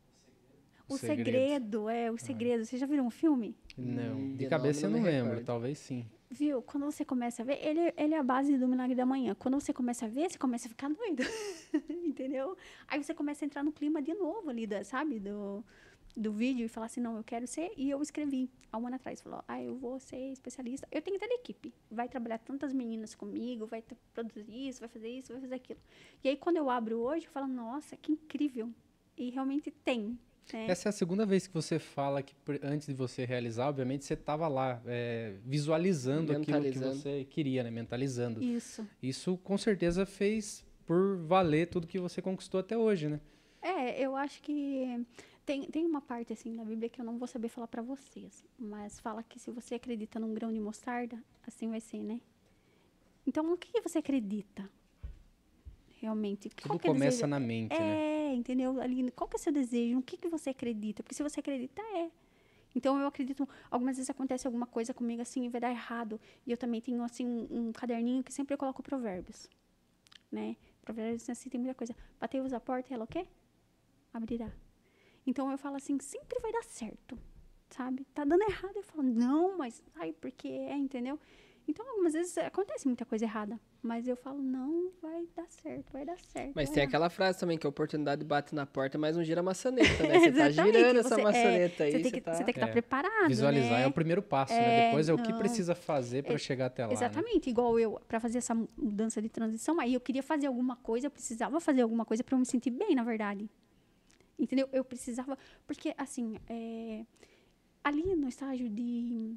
O O Segredo. Segredo, O Segredo. Vocês já viram o filme? Não, De de cabeça eu nome não não me lembro, recordo. talvez sim. Viu? Quando você começa a ver, ele é a base do Milagre da Manhã. Quando você começa a ver, você começa a ficar doido. Entendeu? Aí você começa a entrar no clima de novo ali, sabe? Do vídeo e falar assim, não, eu quero ser. E eu escrevi há um ano atrás. Falou, eu vou ser especialista. Eu tenho que ter equipe. Vai trabalhar tantas meninas comigo, vai produzir isso, vai fazer aquilo. E aí, quando eu abro hoje, eu falo, nossa, que incrível. E realmente tem. Né? Essa é a segunda vez que você fala que antes de você realizar, obviamente, você estava lá visualizando aquilo que Mentalizando. você queria, né? Mentalizando. Isso. Isso com certeza fez por valer tudo que você conquistou até hoje, né? Eu acho que tem uma parte assim na Bíblia que eu não vou saber falar pra vocês, mas fala que se você acredita num grão de mostarda, assim vai ser, né? Então, o que você acredita? Realmente. Tudo Qual que é o começa desejo? na mente, né? Entendeu? Ali, qual que é o seu desejo? No que você acredita? Porque se você acredita, Então, eu acredito, algumas vezes acontece alguma coisa comigo assim e vai dar errado. E eu também tenho, assim, um caderninho que sempre eu coloco provérbios, né? Provérbios, assim, tem muita coisa. Batei-vos a porta e ela o quê? Abrirá. Então, eu falo assim, sempre vai dar certo, sabe? Tá dando errado, eu falo, não, mas, porque entendeu? Então, algumas vezes acontece muita coisa errada, mas eu falo, não, vai dar certo, vai dar certo. Mas vai tem dar. aquela frase também, que a oportunidade bate na porta, mas não gira a maçaneta, né? Você tá Exatamente, girando essa você- maçaneta aí, Você tem que estar preparado, Visualizar né? é o primeiro passo, né? Depois é o que não. precisa fazer para chegar até lá, né? Exatamente, igual eu, para fazer essa mudança de transição, aí eu queria fazer alguma coisa, eu precisava fazer alguma coisa para eu me sentir bem, na verdade. Entendeu? Eu precisava, porque assim, ali no estágio de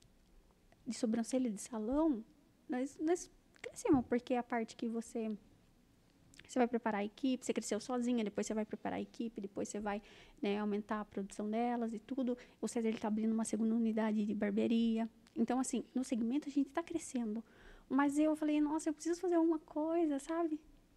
sobrancelha de salão, nós crescemos, porque a parte que você vai preparar a equipe, você cresceu sozinha, depois você vai preparar a equipe, depois você vai, né, aumentar a produção delas e tudo. O César, ele tá abrindo uma segunda unidade de barbearia. Então, assim, no segmento a gente tá crescendo. Mas eu falei, nossa, eu preciso fazer alguma coisa, sabe?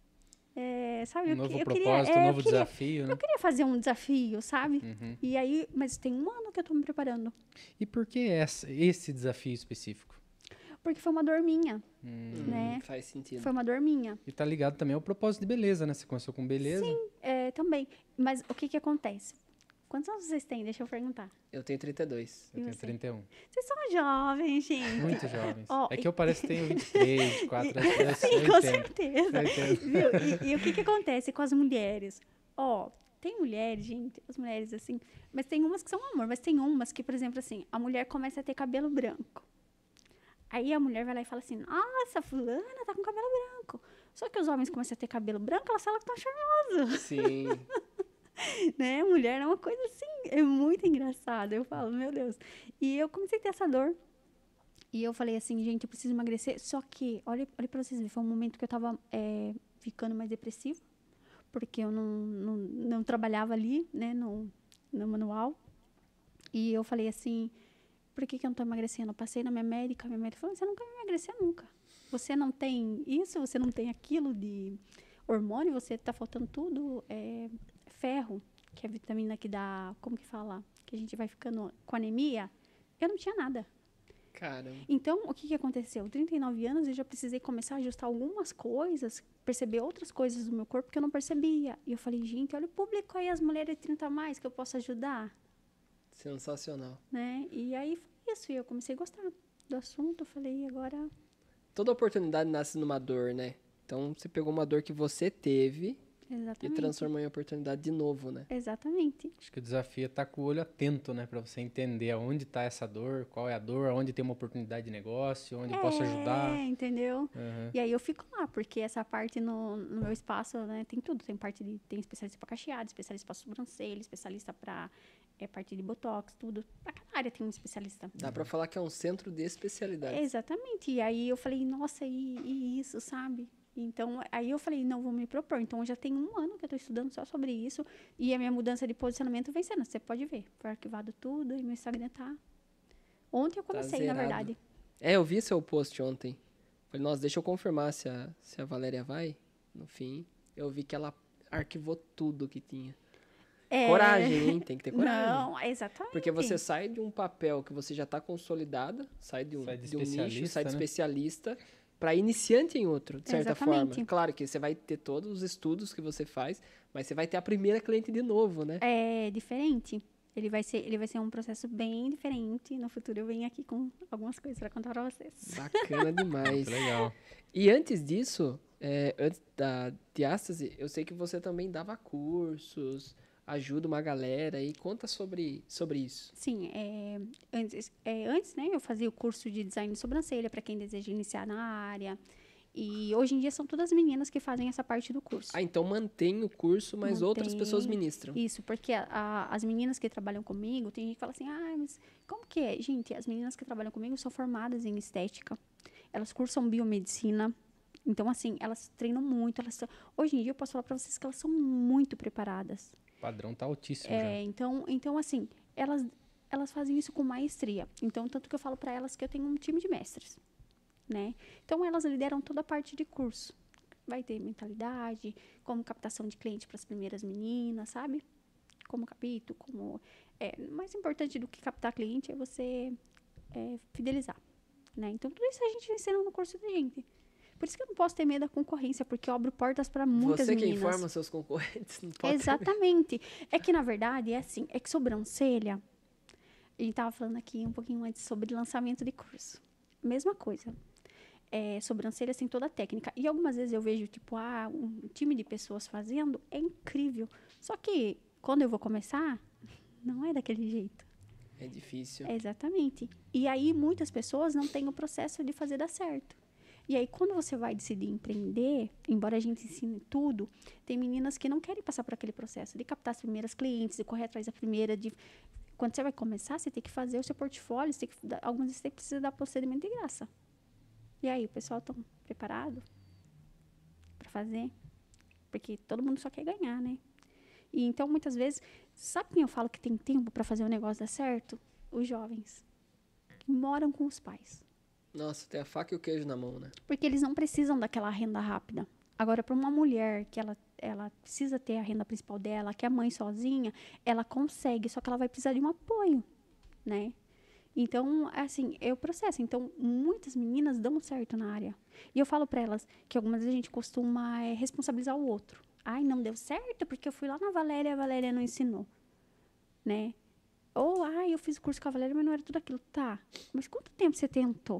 Sabe? Um novo eu propósito, queria, um novo desafio, né? Eu queria fazer um desafio, sabe? Uhum. E aí, mas tem um ano que eu tô me preparando. E por que esse desafio específico? Porque foi uma dor minha, né? Faz sentido. Foi uma dor minha. E tá ligado também ao propósito de beleza, né? Você começou com beleza. Sim, também. Mas o que acontece? Quantos anos vocês têm? Deixa eu perguntar. Eu tenho 32. Eu E tenho você? 31. Vocês são jovens, gente. Muito jovens. Ó, É que eu pareço que tenho 23, 24, eu Sim, entendo. com certeza. Eu entendo. Viu? E o que acontece com as mulheres? Tem mulheres, gente, as mulheres assim, mas tem umas que são amor, mas tem umas que, por exemplo, assim, a mulher começa a ter cabelo branco. Aí a mulher vai lá e fala assim, nossa, fulana tá com cabelo branco. Só que os homens começam a ter cabelo branco, elas falam que tá charmoso, Sim. né? Mulher é uma coisa assim, é muito engraçada. Eu falo, meu Deus. E eu comecei a ter essa dor. E eu falei assim, gente, eu preciso emagrecer. Só que, olha pra vocês verem, foi um momento que eu tava ficando mais depressiva. Porque eu não trabalhava ali, né, no manual. E eu falei assim, por que eu não tô emagrecendo? Eu passei na minha médica falou, você nunca vai emagrecer nunca. Você não tem isso, você não tem aquilo de hormônio, você tá faltando tudo. Ferro, que é a vitamina que dá, como que fala? Que a gente vai ficando com anemia. Eu não tinha nada. Caramba. Então, o que aconteceu? 39 anos, eu já precisei começar a ajustar algumas coisas, perceber outras coisas do meu corpo que eu não percebia. E eu falei, gente, olha o público aí, as mulheres de 30 a mais, que eu posso ajudar, Sensacional. né? E aí foi isso, e eu comecei a gostar do assunto, eu falei, agora... Toda oportunidade nasce numa dor, né? Então, você pegou uma dor que você teve e Exatamente. transformou em oportunidade de novo, né? Exatamente. Acho que o desafio é estar com o olho atento, né? Pra você entender aonde tá essa dor, qual é a dor, onde tem uma oportunidade de negócio, onde eu posso ajudar. Entendeu? Uhum. E aí eu fico lá, porque essa parte no meu espaço, né, tem tudo. Tem especialista para cacheado, especialista para sobrancelha, especialista para parte de botox, tudo. Pra cada área tem um especialista. Dá pra falar que é um centro de especialidades. Exatamente. E aí eu falei, nossa, e isso, sabe? Então, aí eu falei, não, vou me propor. Então, já tem 1 ano que eu tô estudando só sobre isso. E a minha mudança de posicionamento vem sendo, você pode ver. Foi arquivado tudo e meu Instagram tá... Ontem eu comecei, na zerado. verdade. Eu vi seu post ontem. Falei, nossa, deixa eu confirmar se a Valéria vai. No fim, eu vi que ela arquivou tudo que tinha. Coragem, hein? Tem que ter coragem. Não, exatamente. Porque você sai de um papel que você já está consolidada, sai de um nicho, sai de especialista, para iniciante em outro, de certa forma. Claro que você vai ter todos os estudos que você faz, mas você vai ter a primeira cliente de novo, né? É diferente. Ele vai ser um processo bem diferente. No futuro eu venho aqui com algumas coisas para contar para vocês. Bacana demais. Legal. E antes disso, antes da diástase, eu sei que você também dava cursos, ajuda uma galera e conta sobre isso. Sim, antes, né, eu fazia o curso de design de sobrancelha para quem deseja iniciar na área. E hoje em dia são todas meninas que fazem essa parte do curso. Ah, então mantém o curso, mas outras pessoas ministram. Isso, porque as meninas que trabalham comigo, tem gente que fala assim, mas como que é? Gente, as meninas que trabalham comigo são formadas em estética, elas cursam biomedicina, então assim, elas treinam muito, hoje em dia eu posso falar para vocês que elas são muito preparadas. O padrão tá altíssimo já. Então assim, elas fazem isso com maestria. Então, tanto que eu falo para elas que eu tenho um time de mestres, né? Então, elas lideram toda a parte de curso. Vai ter mentalidade, como captação de cliente para as primeiras meninas, sabe? Como capito, mais importante do que captar cliente é você fidelizar, né? Então, tudo isso a gente ensina no curso da gente. Por isso que eu não posso ter medo da concorrência, porque eu abro portas para muitas meninas. Você que informa seus concorrentes, não pode Exatamente. É que, na verdade, é que sobrancelha... A gente estava falando aqui um pouquinho antes sobre lançamento de curso. Mesma coisa. Sobrancelha tem toda a técnica. E algumas vezes eu vejo, um time de pessoas fazendo, é incrível. Só que, quando eu vou começar, não é daquele jeito. É difícil. Exatamente. E aí, muitas pessoas não têm o processo de fazer dar certo. E aí, quando você vai decidir empreender, embora a gente ensine tudo, tem meninas que não querem passar por aquele processo de captar as primeiras clientes, de correr atrás da primeira, Quando você vai começar, você tem que fazer o seu portfólio, algumas vezes você precisa dar procedimento de graça. E aí, o pessoal está preparado para fazer? Porque todo mundo só quer ganhar, né? E então, muitas vezes, sabe quem eu falo que tem tempo para fazer o negócio dar certo? Os jovens, que moram com os pais. Nossa, tem a faca e o queijo na mão, né? Porque eles não precisam daquela renda rápida. Agora, para uma mulher que ela precisa ter a renda principal dela, que é mãe sozinha, ela consegue, só que ela vai precisar de um apoio, né? Então, assim, é o processo. Então, muitas meninas dão certo na área. E eu falo para elas que algumas vezes a gente costuma responsabilizar o outro. Ai, não deu certo porque eu fui lá na Valéria e a Valéria não ensinou, né? Ou, eu fiz o curso com a Valéria, mas não era tudo aquilo. Tá, mas quanto tempo você tentou?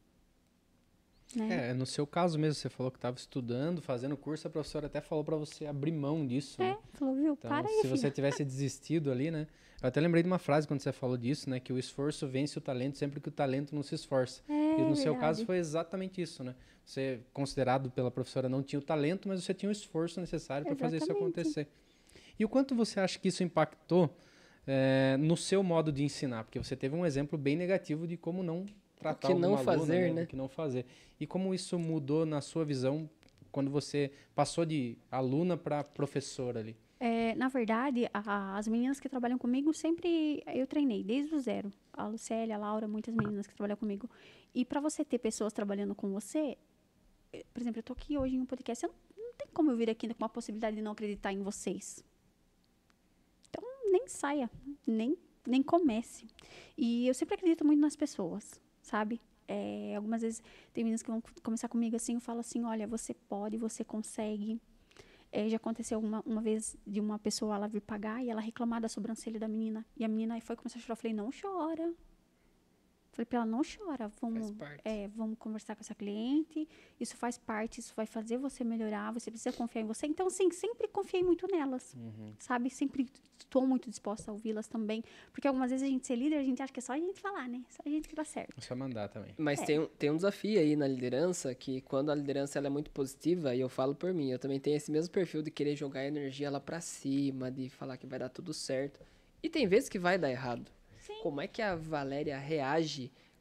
Né? No seu caso mesmo, você falou que estava estudando, fazendo curso, a professora até falou para você abrir mão disso. Né? Falou, viu, então, para aí, se você tivesse desistido ali, né? Eu até lembrei de uma frase quando você falou disso, né? Que o esforço vence o talento sempre que o talento não se esforça. E no seu caso foi exatamente isso, né? Você, considerado pela professora, não tinha o talento, mas você tinha o esforço necessário para fazer isso acontecer. E o quanto você acha que isso impactou no seu modo de ensinar? Porque você teve um exemplo bem negativo de como não tratar o que não aluna, fazer, né? O que não fazer. E como isso mudou na sua visão quando você passou de aluna para professora ali? Na verdade, as meninas que trabalham comigo, sempre eu treinei, desde o zero. A Lucélia, a Laura, muitas meninas que trabalham comigo. E para você ter pessoas trabalhando com você, por exemplo, eu tô aqui hoje em um podcast, não tem como eu vir aqui com a possibilidade de não acreditar em vocês. Então, nem saia, nem comece. E eu sempre acredito muito nas pessoas, sabe? Algumas vezes tem meninas que vão começar comigo assim, eu falo assim, olha, você pode, você consegue. Já aconteceu uma vez de uma pessoa ela vir pagar e ela reclamar da sobrancelha da menina. E a menina foi começar a chorar. Eu falei, não chora. Falei pra ela, não chora. Vamos conversar com essa cliente. Isso faz parte, isso vai fazer você melhorar. Você precisa confiar em você. Então, assim, sempre confiei muito nelas. Sabe? Sempre estou muito disposta a ouvi-las também. Porque algumas vezes a gente ser líder, a gente acha que é só a gente falar, né? Só a gente que dá certo. É só mandar também. Mas tem um desafio aí na liderança, que quando a liderança ela é muito positiva, e eu falo por mim, eu também tenho esse mesmo perfil de querer jogar a energia lá pra cima, de falar que vai dar tudo certo. E tem vezes que vai dar errado. Sim. Como é que a Valéria reage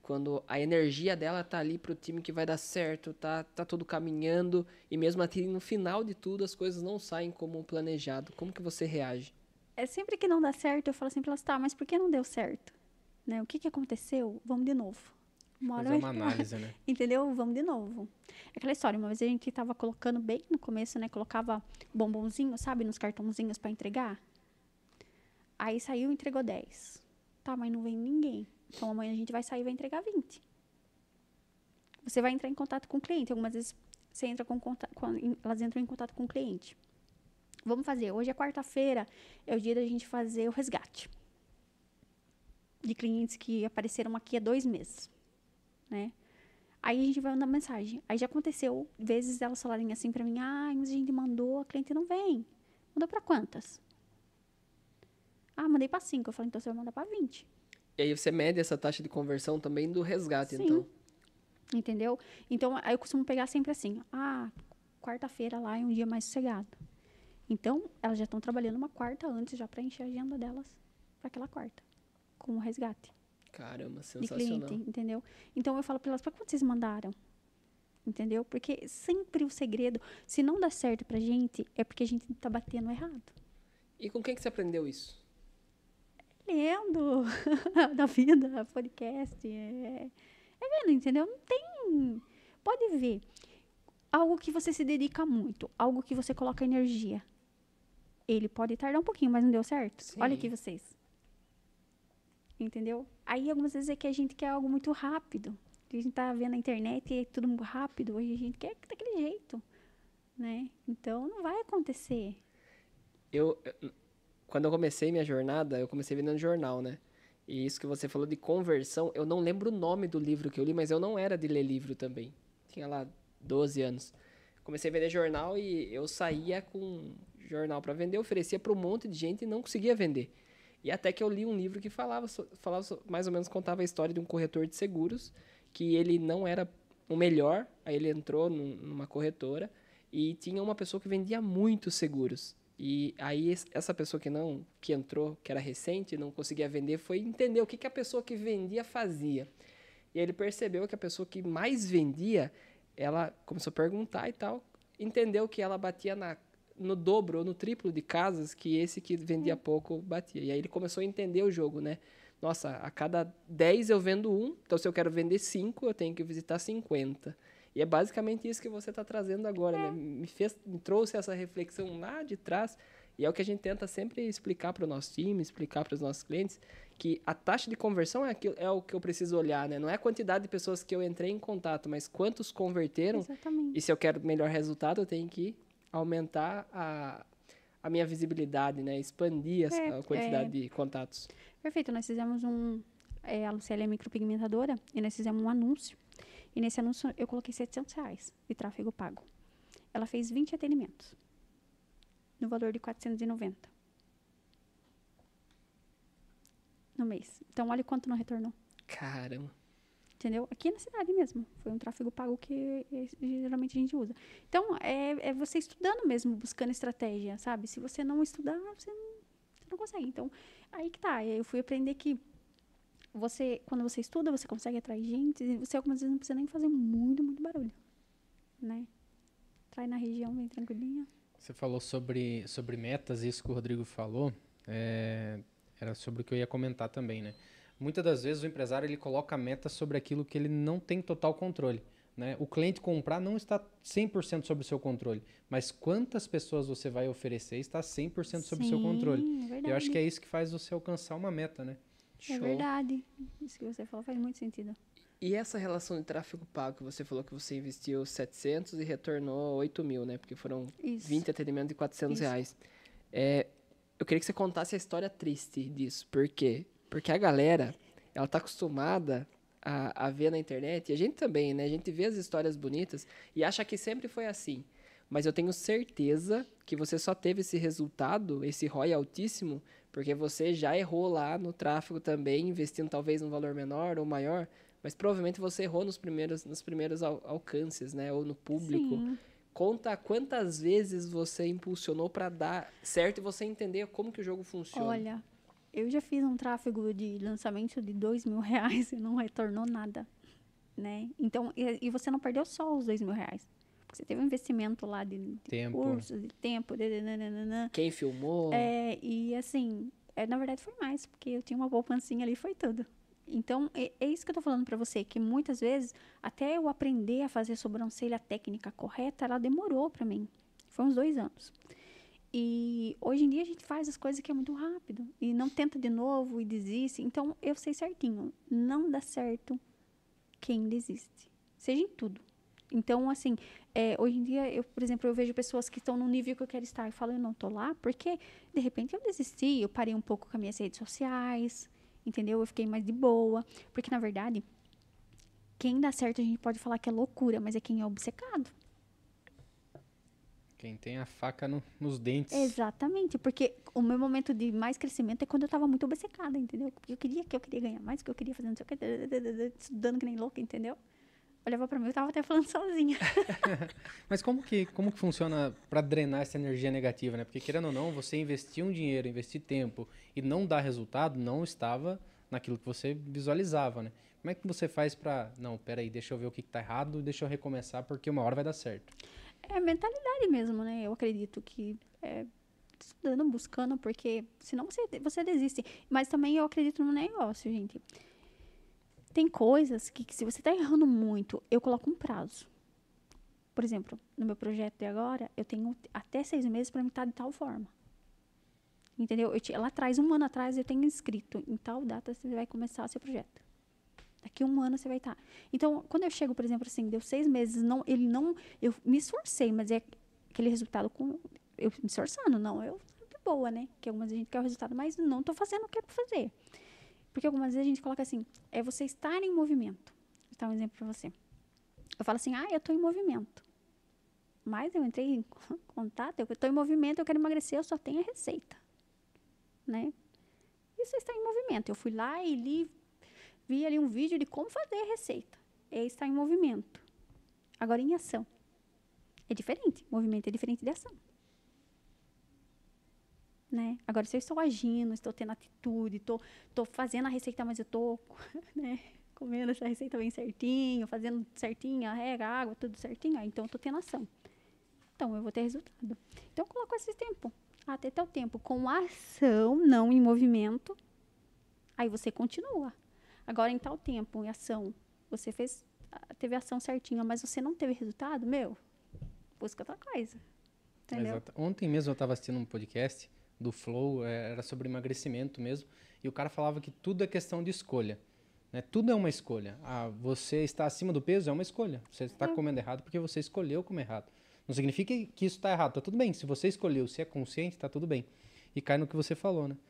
quando a energia dela tá ali pro time que vai dar certo, tá tudo caminhando, e mesmo assim, no final de tudo, as coisas não saem como planejado. Como que você reage? É sempre que não dá certo, eu falo assim pra elas, tá, mas por que não deu certo? Né? O que aconteceu? Vamos de novo. Uma hora Fazer uma vai- análise, né? Entendeu? Vamos de novo. É aquela história, uma vez a gente tava colocando bem no começo, né? Colocava bombonzinho, sabe? Nos cartãozinhos pra entregar. Aí saiu e entregou 10. Tá, mas não vem ninguém. Então amanhã a gente vai sair e vai entregar 20. Você vai entrar em contato com o cliente. Algumas vezes você entra elas entram em contato com o cliente. Vamos fazer. Hoje é quarta-feira, é o dia da gente fazer o resgate de clientes que apareceram aqui há 2 meses, né? Aí a gente vai mandar mensagem. Aí já aconteceu vezes elas falarem assim pra mim, mas a gente mandou, a cliente não vem. Mandou pra quantas? Mandei pra 5. Eu falei, então você vai mandar pra 20. E aí você mede essa taxa de conversão também do resgate, Sim. então. Entendeu? Então, aí eu costumo pegar sempre assim, quarta-feira lá é um dia mais sossegado. Então, elas já estão trabalhando uma quarta antes, já para encher a agenda delas para aquela quarta, com o resgate Caramba, de sensacional. cliente, entendeu? Então, eu falo para elas, para quanto vocês mandaram? Entendeu? Porque sempre o segredo, se não dá certo pra gente, é porque a gente tá batendo errado. E com quem que você aprendeu isso? Lendo da vida, podcast, vendo, entendeu? Não tem... Pode ver. Algo que você se dedica muito, algo que você coloca energia. Ele pode tardar um pouquinho, mas não deu certo? Sim. Olha aqui vocês. Entendeu? Aí, algumas vezes é que a gente quer algo muito rápido. A gente tá vendo na internet e é tudo muito rápido. Hoje a gente quer daquele jeito, né? Então, não vai acontecer. Quando eu comecei minha jornada, eu comecei vendendo jornal, né? E isso que você falou de conversão, eu não lembro o nome do livro que eu li, mas eu não era de ler livro também. Tinha lá 12 anos. Comecei a vender jornal e eu saía com jornal para vender, oferecia para um monte de gente e não conseguia vender. E até que eu li um livro que falava mais ou menos, contava a história de um corretor de seguros, que ele não era o melhor, aí ele entrou numa corretora e tinha uma pessoa que vendia muitos seguros. E aí essa pessoa que entrou, que era recente, não conseguia vender, foi entender o que a pessoa que vendia fazia. E aí ele percebeu que a pessoa que mais vendia, ela começou a perguntar e tal, entendeu que ela batia no dobro ou no triplo de casas que esse que vendia pouco batia. E aí ele começou a entender o jogo, né? Nossa, a cada 10 eu vendo um, então se eu quero vender 5, eu tenho que visitar 50. E é basicamente isso que você está trazendo agora, né? Me trouxe essa reflexão lá de trás, e é o que a gente tenta sempre explicar para o nosso time, explicar para os nossos clientes, que a taxa de conversão é o que eu preciso olhar, né? Não é a quantidade de pessoas que eu entrei em contato, mas quantos converteram. Exatamente. E se eu quero melhor resultado, eu tenho que aumentar a minha visibilidade, né? Expandir a quantidade de contatos. Perfeito. Nós fizemos a Lucélia é micropigmentadora, e nós fizemos um anúncio. E nesse anúncio eu coloquei R$700 de tráfego pago. Ela fez 20 atendimentos, no valor de 490 no mês. Então, olha quanto não retornou. Caramba. Entendeu? Aqui na cidade mesmo. Foi um tráfego pago que geralmente a gente usa. Então, é você estudando mesmo, buscando estratégia, sabe? Se você não estudar, você não consegue. Então, aí que tá. Eu fui aprender que quando você estuda, você consegue atrair gente. E você, algumas vezes, não precisa nem fazer muito, muito barulho. Né? Trai na região bem tranquilinha. Você falou sobre metas, isso que o Rodrigo falou, era sobre o que eu ia comentar também, né? Muitas das vezes o empresário ele coloca a meta sobre aquilo que ele não tem total controle, né? O cliente comprar não está 100% sob o seu controle, mas quantas pessoas você vai oferecer está 100% sob o seu controle. É verdade. Eu acho que é isso que faz você alcançar uma meta, né? É verdade. Isso que você falou faz muito sentido. E essa relação de tráfego pago, que você falou que você investiu 700 e retornou 8 mil, né? Porque foram Isso. 20 atendimentos de R$400. Eu queria que você contasse a história triste disso. Por quê? Porque a galera, ela tá acostumada a ver na internet, e a gente também, né? A gente vê as histórias bonitas e acha que sempre foi assim. Mas eu tenho certeza que você só teve esse resultado, esse ROI altíssimo, porque você já errou lá no tráfego também, investindo talvez num valor menor ou maior, mas provavelmente você errou nos primeiros alcances, né? Ou no público. Sim. Conta quantas vezes você impulsionou para dar certo e você entender como que o jogo funciona. Olha, eu já fiz um tráfego de lançamento de R$ 2.000 e não retornou nada, né? Então, e você não perdeu só os R$ 2.000. Porque você teve um investimento lá de Tempo. cursos, de tempo, nananana. Quem filmou? E assim, na verdade foi mais, porque eu tinha uma poupancinha ali, foi tudo. Então, é isso que eu tô falando pra você, que muitas vezes, até eu aprender a fazer sobrancelha técnica correta, ela demorou pra mim. Foi uns 2 anos. E hoje em dia a gente faz as coisas que é muito rápido. E não tenta de novo e desiste. Então, eu sei certinho, não dá certo quem desiste. Seja em tudo. Então, assim, hoje em dia, por exemplo, eu vejo pessoas que estão no nível que eu quero estar. Eu falo, eu não tô lá, porque, de repente, eu desisti. Eu parei um pouco com as minhas redes sociais, entendeu? Eu fiquei mais de boa. Porque, na verdade, quem dá certo, a gente pode falar que é loucura, mas é quem é obcecado. Quem tem a faca nos dentes. Exatamente, porque o meu momento de mais crescimento é quando eu tava muito obcecada, entendeu? Porque eu queria ganhar mais, que eu queria fazer não sei o que, estudando que nem louca, entendeu? Olhava pra mim, eu tava até falando sozinha. Mas como que funciona para drenar essa energia negativa, né? Porque querendo ou não, você investir um dinheiro, investir tempo e não dar resultado, não estava naquilo que você visualizava, né? Como é que você faz pra... Não, peraí, deixa eu ver o que tá errado, deixa eu recomeçar, porque uma hora vai dar certo. É mentalidade mesmo, né? Eu acredito que estudando, buscando, porque senão você desiste. Mas também eu acredito no negócio, gente. Tem coisas que se você tá errando muito, eu coloco um prazo. Por exemplo, no meu projeto de agora, eu tenho até 6 meses para me estar de tal forma. Entendeu? Lá atrás, 1 ano atrás, eu tenho inscrito. Em tal data você vai começar o seu projeto. Daqui 1 ano você vai estar. Então, quando eu chego, por exemplo, assim, deu 6 meses, eu me esforcei, mas é aquele resultado eu me esforçando, não, eu de boa, né? Que algumas vezes a gente quer o resultado, mas não tô fazendo o que é pra fazer. Porque algumas vezes a gente coloca assim, é você estar em movimento. Vou dar um exemplo pra você. Eu falo assim, eu tô em movimento. Mas eu entrei em contato, eu tô em movimento, eu quero emagrecer, eu só tenho a receita. Né? Isso está em movimento. Eu fui lá e vi ali um vídeo de como fazer a receita. Está em movimento. Agora, em ação. É diferente. Movimento é diferente de ação. Né? Agora, se eu estou agindo, estou tendo atitude, estou fazendo a receita, mas eu estou né, comendo essa receita bem certinho, fazendo certinho, a regra, a água, tudo certinho, então eu estou tendo ação. Então, eu vou ter resultado. Então, eu coloco esse tempo. Até tal tempo. Com ação, não em movimento. Aí você continua. Agora, em tal tempo, em ação, você teve a ação certinha, mas você não teve resultado, busca outra coisa. Entendeu? Exato. Ontem mesmo eu estava assistindo um podcast do Flow, era sobre emagrecimento mesmo, e o cara falava que tudo é questão de escolha. Né? Tudo é uma escolha. Você está acima do peso é uma escolha. Você está comendo errado porque você escolheu comer errado. Não significa que isso está errado, tá tudo bem. Se você escolheu, se é consciente, tá tudo bem. E cai no que você falou, né?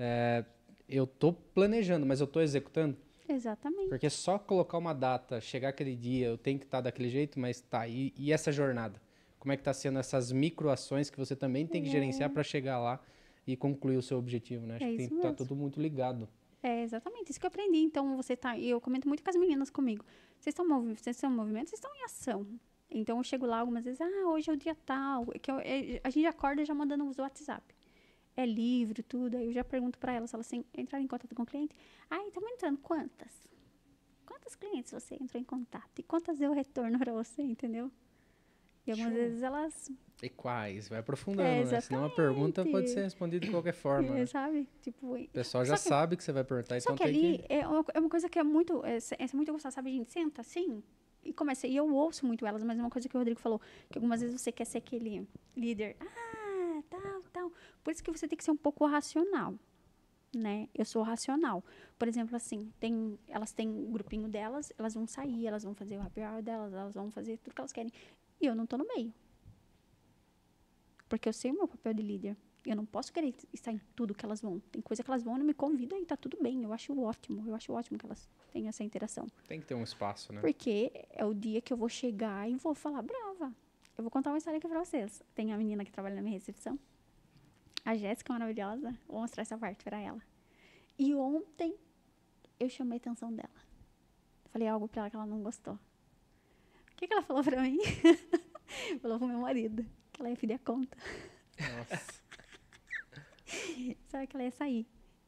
Eu tô planejando, mas eu tô executando. Exatamente. Porque só colocar uma data, chegar aquele dia, eu tenho que estar daquele jeito, mas tá. E essa jornada? Como é que tá sendo essas microações que você também tem que gerenciar para chegar lá e concluir o seu objetivo, né? Acho que tá tudo muito ligado. É exatamente isso que eu aprendi. Então, eu comento muito com as meninas comigo. Vocês estão em movimento, vocês estão em ação. Então, eu chego lá algumas vezes, hoje é o dia tal. A gente acorda já mandando os WhatsApp. É livre, tudo. Aí eu já pergunto pra elas, assim, entrar em contato com o cliente. Estamos entrando, quantas? Quantos clientes você entrou em contato? E quantas eu retorno pra você, entendeu? E algumas vezes elas... E quais? Vai aprofundando, né? Senão a pergunta pode ser respondida de qualquer forma, né? Sabe? Tipo, o pessoal já sabe que você vai perguntar, então tem ali que... é uma coisa que é muito gostosa, sabe? A gente senta assim e começa... E eu ouço muito elas, mas é uma coisa que o Rodrigo falou, que algumas vezes você quer ser aquele líder. Tal. Por isso que você tem que ser um pouco racional, né? Eu sou racional. Por exemplo, assim, elas têm um grupinho delas, elas vão sair, elas vão fazer o happy hour delas, elas vão fazer tudo que elas querem. E eu não tô no meio. Porque eu sei o meu papel de líder. Eu não posso querer estar em tudo que elas vão. Tem coisa que elas vão e não me convidam e tá tudo bem. Eu acho ótimo que elas tenham essa interação. Tem que ter um espaço, né? Porque é o dia que eu vou chegar e vou falar brava. Eu vou contar uma história aqui pra vocês. Tem a menina que trabalha na minha recepção. A Jéssica, maravilhosa. Vou mostrar essa parte pra ela. E ontem, eu chamei a atenção dela. Falei algo pra ela que ela não gostou. O que ela falou pra mim? Falou pro meu marido. Que ela ia pedir a conta. Nossa. Sabe que ela ia sair.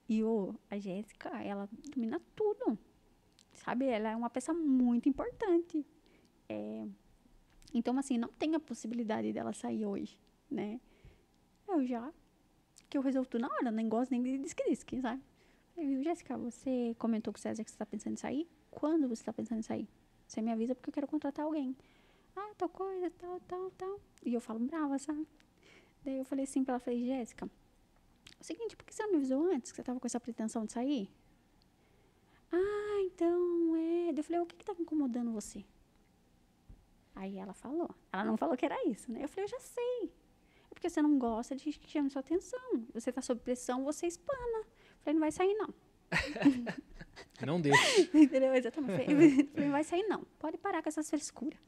E a Jéssica, ela domina tudo, sabe? Ela é uma peça muito importante. Então, assim, não tem a possibilidade dela sair hoje, né? Que eu resolvo tudo na hora, nem gosto nem de disque, sabe? Eu viu, Jéssica, você comentou com o César que você tá pensando em sair? Quando você tá pensando em sair? Você me avisa porque eu quero contratar alguém. Ah, tal coisa, tal. E eu falo brava, sabe? Daí eu falei assim pra ela, falei, Jéssica, é o seguinte, por que você não me avisou antes que você tava com essa pretensão de sair? Ah, então, Daí eu falei, o que tava incomodando você? Aí ela falou. Ela não falou que era isso, né? Eu falei, eu já sei. É porque você não gosta de gente que chame sua atenção. Você tá sob pressão, você espana. Eu falei, não vai sair, não. Não deixa. Entendeu? Exatamente. Eu falei, não vai sair, não. Pode parar com essas frescuras.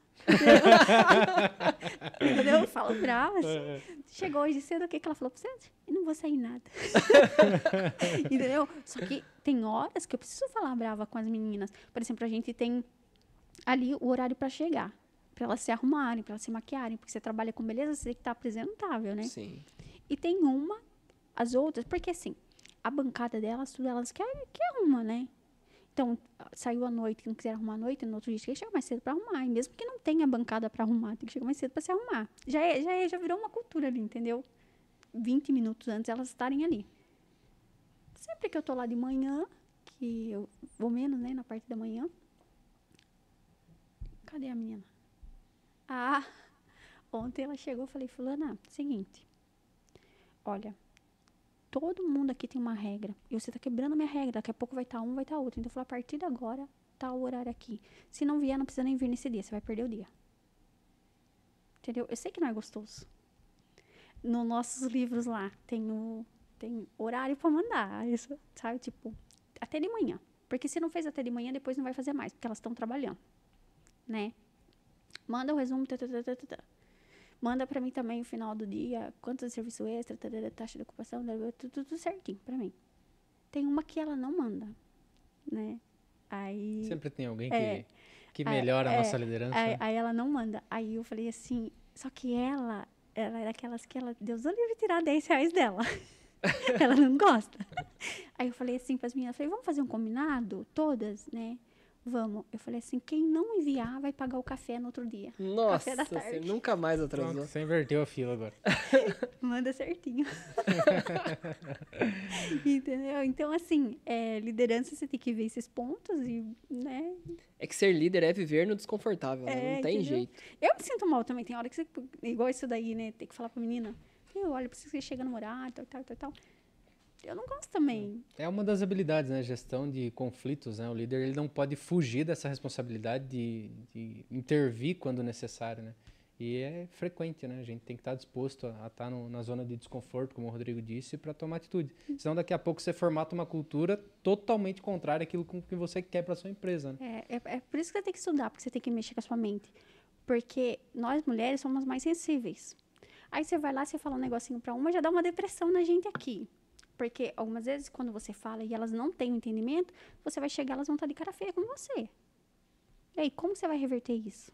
Entendeu? Eu falo brava, assim. Chegou hoje cedo, o que ela falou pra você? Eu não vou sair nada. Entendeu? Só que tem horas que eu preciso falar brava com as meninas. Por exemplo, a gente tem ali o horário pra chegar. Pra elas se arrumarem, pra elas se maquiarem. Porque você trabalha com beleza, você tem que estar apresentável, né? Sim. E tem as outras, porque assim, a bancada delas, tudo elas que arruma, né? Então, saiu à noite, não quiser arrumar à noite, no outro dia tem que chegar mais cedo pra arrumar. E mesmo que não tenha bancada pra arrumar, tem que chegar mais cedo pra se arrumar. Já virou uma cultura ali, entendeu? 20 minutos antes elas estarem ali. Sempre que eu tô lá de manhã, que eu vou menos, né, na parte da manhã. Cadê a menina? Ah, ontem ela chegou, eu falei, fulana, seguinte, olha, todo mundo aqui tem uma regra, e você tá quebrando a minha regra, daqui a pouco vai estar um, vai estar outro, então eu falei, a partir de agora, tá o horário aqui, se não vier, não precisa nem vir nesse dia, você vai perder o dia, entendeu? Eu sei que não é gostoso, nos nossos livros lá, tem horário pra mandar, isso, sabe, tipo, até de manhã, porque se não fez até de manhã, depois não vai fazer mais, porque elas estão trabalhando, né? Manda o resumo, Manda pra mim também o final do dia, quanto de serviço extra, taxa de ocupação, tudo certinho pra mim. Tem uma que ela não manda, né? Aí... Sempre tem alguém que melhora a nossa liderança. Aí ela não manda. Aí eu falei assim, só que ela é daquelas que Deus o livre tirar R$10 dela. Ela não gosta. Aí eu falei assim pras meninas, falei, vamos fazer um combinado? Todas, né? Vamos. Eu falei assim, quem não enviar vai pagar o café no outro dia. Nossa, Café da tarde. você nunca mais atrasou. Pronto, você inverteu a fila agora. Manda certinho. Entendeu? Então, assim, liderança, você tem que ver esses pontos e, né? É que ser líder é viver no desconfortável, né? Não tem entendeu? jeito. Eu me sinto mal também. Tem hora que você, igual isso daí, né? Tem que falar pra menina, olha, preciso que você chegue no horário, tal. Eu não gosto também. É uma das habilidades, né? Gestão de conflitos, né? O líder, ele não pode fugir dessa responsabilidade de intervir quando necessário, né? E é frequente, né? A gente tem que estar disposto a estar na zona de desconforto, como o Rodrigo disse, para tomar atitude. Senão, daqui a pouco, você formata uma cultura totalmente contrária àquilo que você quer para sua empresa, né? É por isso que você tem que estudar, porque você tem que mexer com a sua mente. Porque nós, mulheres, somos mais sensíveis. Aí você vai lá, você fala um negocinho pra uma, já dá uma depressão na gente aqui. Porque algumas vezes, quando você fala e elas não têm o entendimento, você vai chegar, elas vão estar de cara feia com você. E aí, como você vai reverter isso?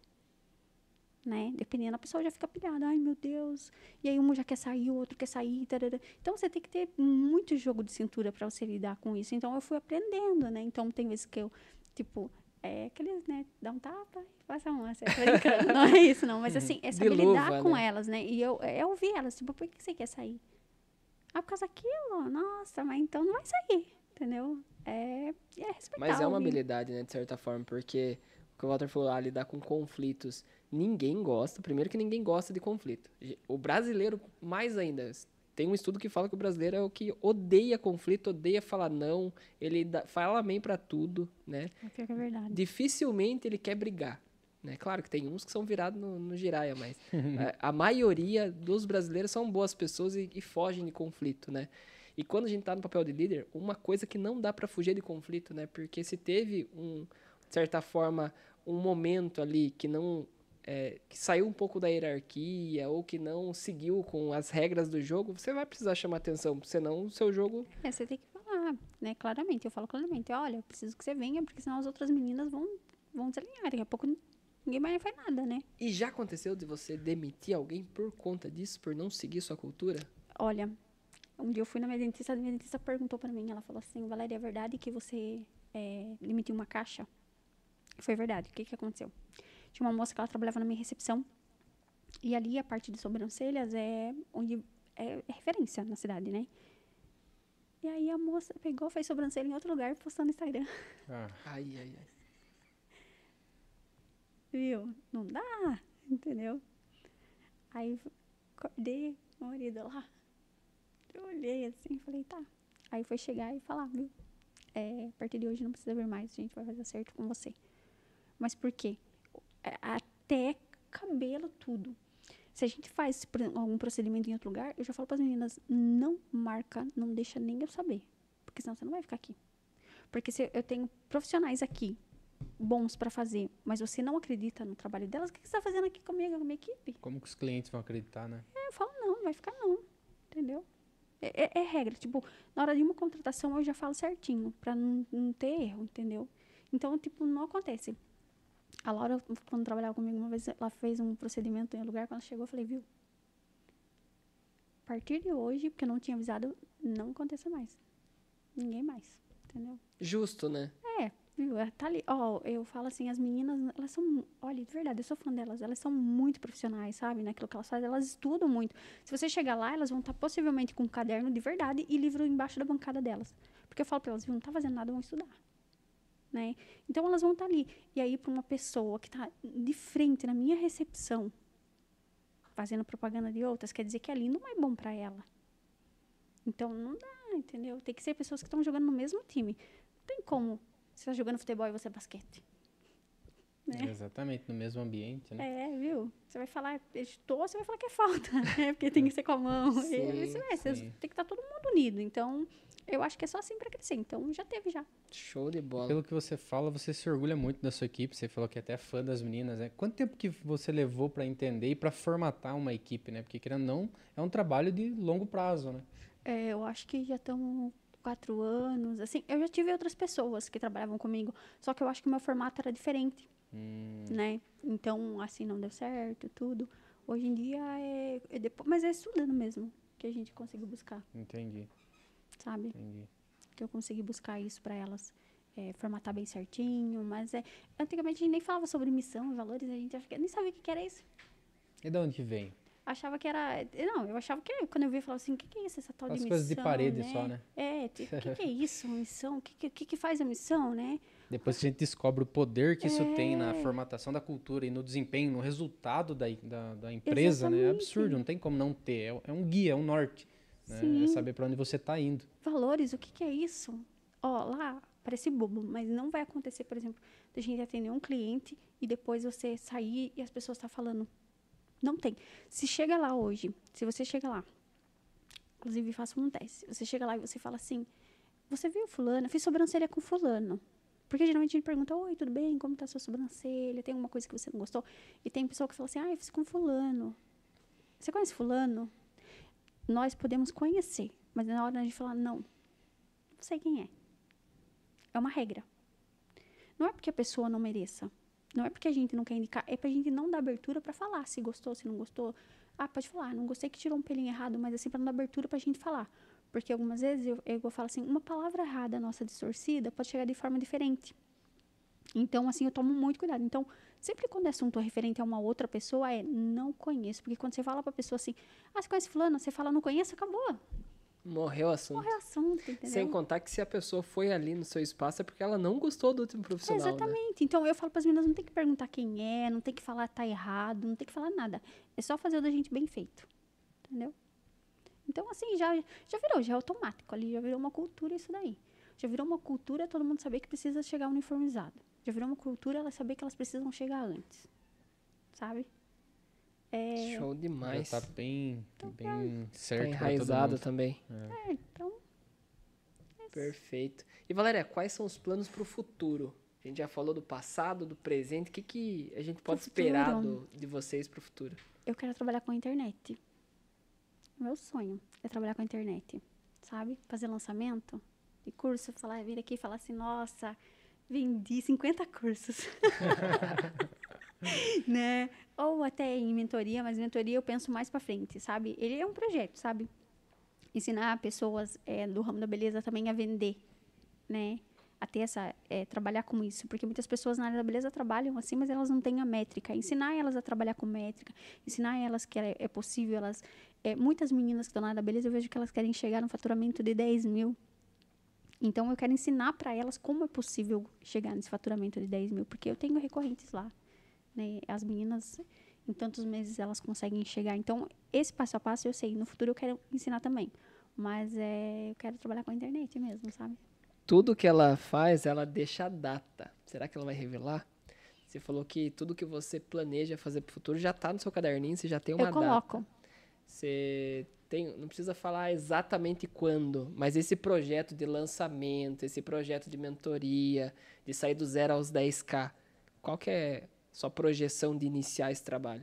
Né? Dependendo, a pessoa já fica pilhada. Ai, meu Deus. E aí, um já quer sair, o outro quer sair. Tarará. Então, você tem que ter muito jogo de cintura para você lidar com isso. Então, eu fui aprendendo, né? Então, tem vezes que eu, tipo, aqueles, né? Dá um tapa e passa uma. Você tá brincando. Não é isso, não. Mas, assim, é saber lidar com elas, né? E eu ouvi elas, tipo, por que você quer sair? Ah, por causa daquilo? Nossa, mas então não vai sair, entendeu? É respeitar. Mas é uma habilidade, né, de certa forma, porque o que o Walter falou, lidar com conflitos, ninguém gosta, primeiro que ninguém gosta de conflito. O brasileiro, mais ainda, tem um estudo que fala que o brasileiro é o que odeia conflito, odeia falar não, ele fala amém pra tudo, né? É verdade. Dificilmente ele quer brigar. Né? Claro que tem uns que são virados no giraia, mas a maioria dos brasileiros são boas pessoas e fogem de conflito, né? E quando a gente tá no papel de líder, uma coisa que não dá para fugir de conflito, né? Porque se teve, de certa forma, um momento ali que não que saiu um pouco da hierarquia ou que não seguiu com as regras do jogo, você vai precisar chamar atenção, senão o seu jogo... Você tem que falar, né? Claramente, eu falo claramente. Olha, eu preciso que você venha, porque senão as outras meninas vão desalinhar. Daqui a pouco... Ninguém mais faz nada, né? E já aconteceu de você demitir alguém por conta disso, por não seguir sua cultura? Olha, Um dia eu fui na minha dentista, a minha dentista perguntou pra mim, ela falou assim, Valéria, é verdade que você emitiu uma caixa? Foi verdade. O que aconteceu? Tinha uma moça que ela trabalhava na minha recepção, e ali a parte de sobrancelhas é onde é referência na cidade, né? E aí a moça pegou, fez sobrancelha em outro lugar e postou no Instagram. Ah, Ai, ai, ai. Viu? Não dá, entendeu? Aí acordei o marido lá. Eu olhei assim e falei, tá. Aí foi chegar e falar, viu? A partir de hoje não precisa ver mais, a gente vai fazer certo com você. Mas por quê? Até cabelo, tudo. Se a gente faz algum procedimento em outro lugar, eu já falo para as meninas, não marca, não deixa nem eu saber. Porque senão você não vai ficar aqui. Porque se eu tenho profissionais aqui, bons para fazer, mas você não acredita no trabalho delas, o que você está fazendo aqui comigo, com a minha equipe? como que os clientes vão acreditar, né? Eu falo, não vai ficar não. Entendeu? É regra. Tipo, na hora de uma contratação, eu já falo certinho, para não ter erro, entendeu? Então, tipo, não acontece. A Laura, quando trabalhava comigo uma vez, ela fez um procedimento em um lugar, quando ela chegou, eu falei, viu? A partir de hoje, porque eu não tinha avisado, não aconteça mais. Ninguém mais, entendeu? Justo, né? Viu? Tá ali. Ó, eu falo assim, as meninas, elas são, olha, de verdade, eu sou fã delas, elas são muito profissionais, sabe? Naquilo que elas fazem, elas estudam muito. Se você chegar lá, elas vão estar possivelmente com um caderno de verdade e livro embaixo da bancada delas. Porque eu falo pra elas, viu, não tá fazendo nada, vão estudar. Né? Então elas vão estar ali. E aí, para uma pessoa que está de frente na minha recepção, fazendo propaganda de outras, quer dizer que ali não é bom para ela. Então não dá, entendeu? Tem que ser pessoas que estão jogando no mesmo time. Não tem como você está jogando futebol e você basquete. Né? Exatamente, no mesmo ambiente, né? Viu? Você vai falar, estou, você vai falar que é falta, né? Porque tem que ser com a mão. Sim, E vice-versa. sim. Tem que estar todo mundo unido. Então, eu acho que é só assim para crescer. Então, já teve já. Show de bola. Pelo que você fala, você se orgulha muito da sua equipe. Você falou que é até fã das meninas, né? Quanto tempo que você levou para entender e para formatar uma equipe, né? Porque, querendo ou não, é um trabalho de longo prazo, né? Eu acho que já estão 4 anos, assim. Eu já tive outras pessoas que trabalhavam comigo, só que eu acho que o meu formato era diferente, né? Então, assim, não deu certo, tudo. Hoje em dia depois, mas é estudando mesmo que a gente conseguiu buscar, Entendi, sabe? entendi. Que eu consegui buscar isso para elas, formatar bem certinho, mas antigamente a gente nem falava sobre missão e valores, a gente nem sabia o que era isso. E de onde que vem? Achava que era... Não, eu achava que... Quando eu via, eu falava assim, o que é isso, essa tal de As missão, coisas de parede né? só, né? O que é isso, uma missão? O que faz a missão, né? Depois que a gente descobre o poder que isso tem na formatação da cultura e no desempenho, no resultado da empresa, né? É Exatamente. absurdo, não tem como não ter. É um guia, é um norte. Né? Sim. É saber para onde você está indo. Valores, o que é isso? Ó, lá, parece bobo, mas não vai acontecer, por exemplo, da gente atender um cliente e depois você sair e as pessoas estão falando. Não tem. Se chega lá hoje, se você chega lá, inclusive faça um teste, você chega lá e você fala assim, você viu fulano? Eu fiz sobrancelha com fulano. Porque geralmente a gente pergunta, oi, tudo bem? Como tá a sua sobrancelha? Tem alguma coisa que você não gostou? E tem pessoa que fala assim, eu fiz com fulano. Você conhece fulano? Nós podemos conhecer, mas na hora de falar, não sei quem é. É uma regra. Não é porque a pessoa não mereça. Não é porque a gente não quer indicar, é pra gente não dar abertura pra falar se gostou, se não gostou. Pode falar, não gostei que tirou um pelinho errado, mas assim, pra não dar abertura pra gente falar. Porque algumas vezes eu falo assim, uma palavra errada nossa distorcida pode chegar de forma diferente. Então, assim, eu tomo muito cuidado. Então, sempre quando é assunto referente a uma outra pessoa, não conheço. Porque quando você fala pra pessoa assim, você conhece fulano? Você fala, não conheço, acabou. Morreu o assunto. Morreu o assunto, entendeu? Sem contar que se a pessoa foi ali no seu espaço é porque ela não gostou do último profissional, Exatamente. Então, eu falo para as meninas, não tem que perguntar quem é, não tem que falar tá errado, não tem que falar nada. É só fazer o da gente bem feito. Entendeu? Então, assim, já virou, já é automático ali, já virou uma cultura isso daí. Já virou uma cultura todo mundo saber que precisa chegar uniformizado. Já virou uma cultura ela saber que elas precisam chegar antes. Sabe? né? Show demais. Já tá bem certo. Tá pra enraizado todo mundo. também. Então... Perfeito. E Valéria, quais são os planos para o futuro? A gente já falou do passado, do presente. O que a gente pode esperar de vocês para o futuro? Eu quero trabalhar com a internet. Meu sonho é trabalhar com a internet, sabe? Fazer lançamento de curso, vir aqui e falar assim, nossa, vendi 50 cursos. Né? Ou até em mentoria, mas mentoria eu penso mais pra frente, sabe? Ele é um projeto, sabe? ensinar pessoas do ramo da beleza também a vender, né? A ter trabalhar com isso, porque muitas pessoas na área da beleza trabalham assim, mas elas não têm a métrica. Ensinar elas a trabalhar com métrica, ensinar elas que é possível, muitas meninas que estão na área da beleza, eu vejo que elas querem chegar no faturamento de 10 mil. Então, eu quero ensinar para elas como é possível chegar nesse faturamento de 10 mil, porque eu tenho recorrentes lá, né? As meninas, em tantos meses, elas conseguem chegar. Então, esse passo a passo, eu sei, no futuro eu quero ensinar também, mas eu quero trabalhar com a internet mesmo, sabe? Tudo que ela faz, ela deixa a data. Será que ela vai revelar? Você falou que tudo que você planeja fazer pro futuro já tá no seu caderninho, você já tem uma Eu coloco. data. Você não precisa falar exatamente quando, mas esse projeto de lançamento, esse projeto de mentoria, de sair do 0 aos 10K, qual que é a sua projeção de iniciar esse trabalho?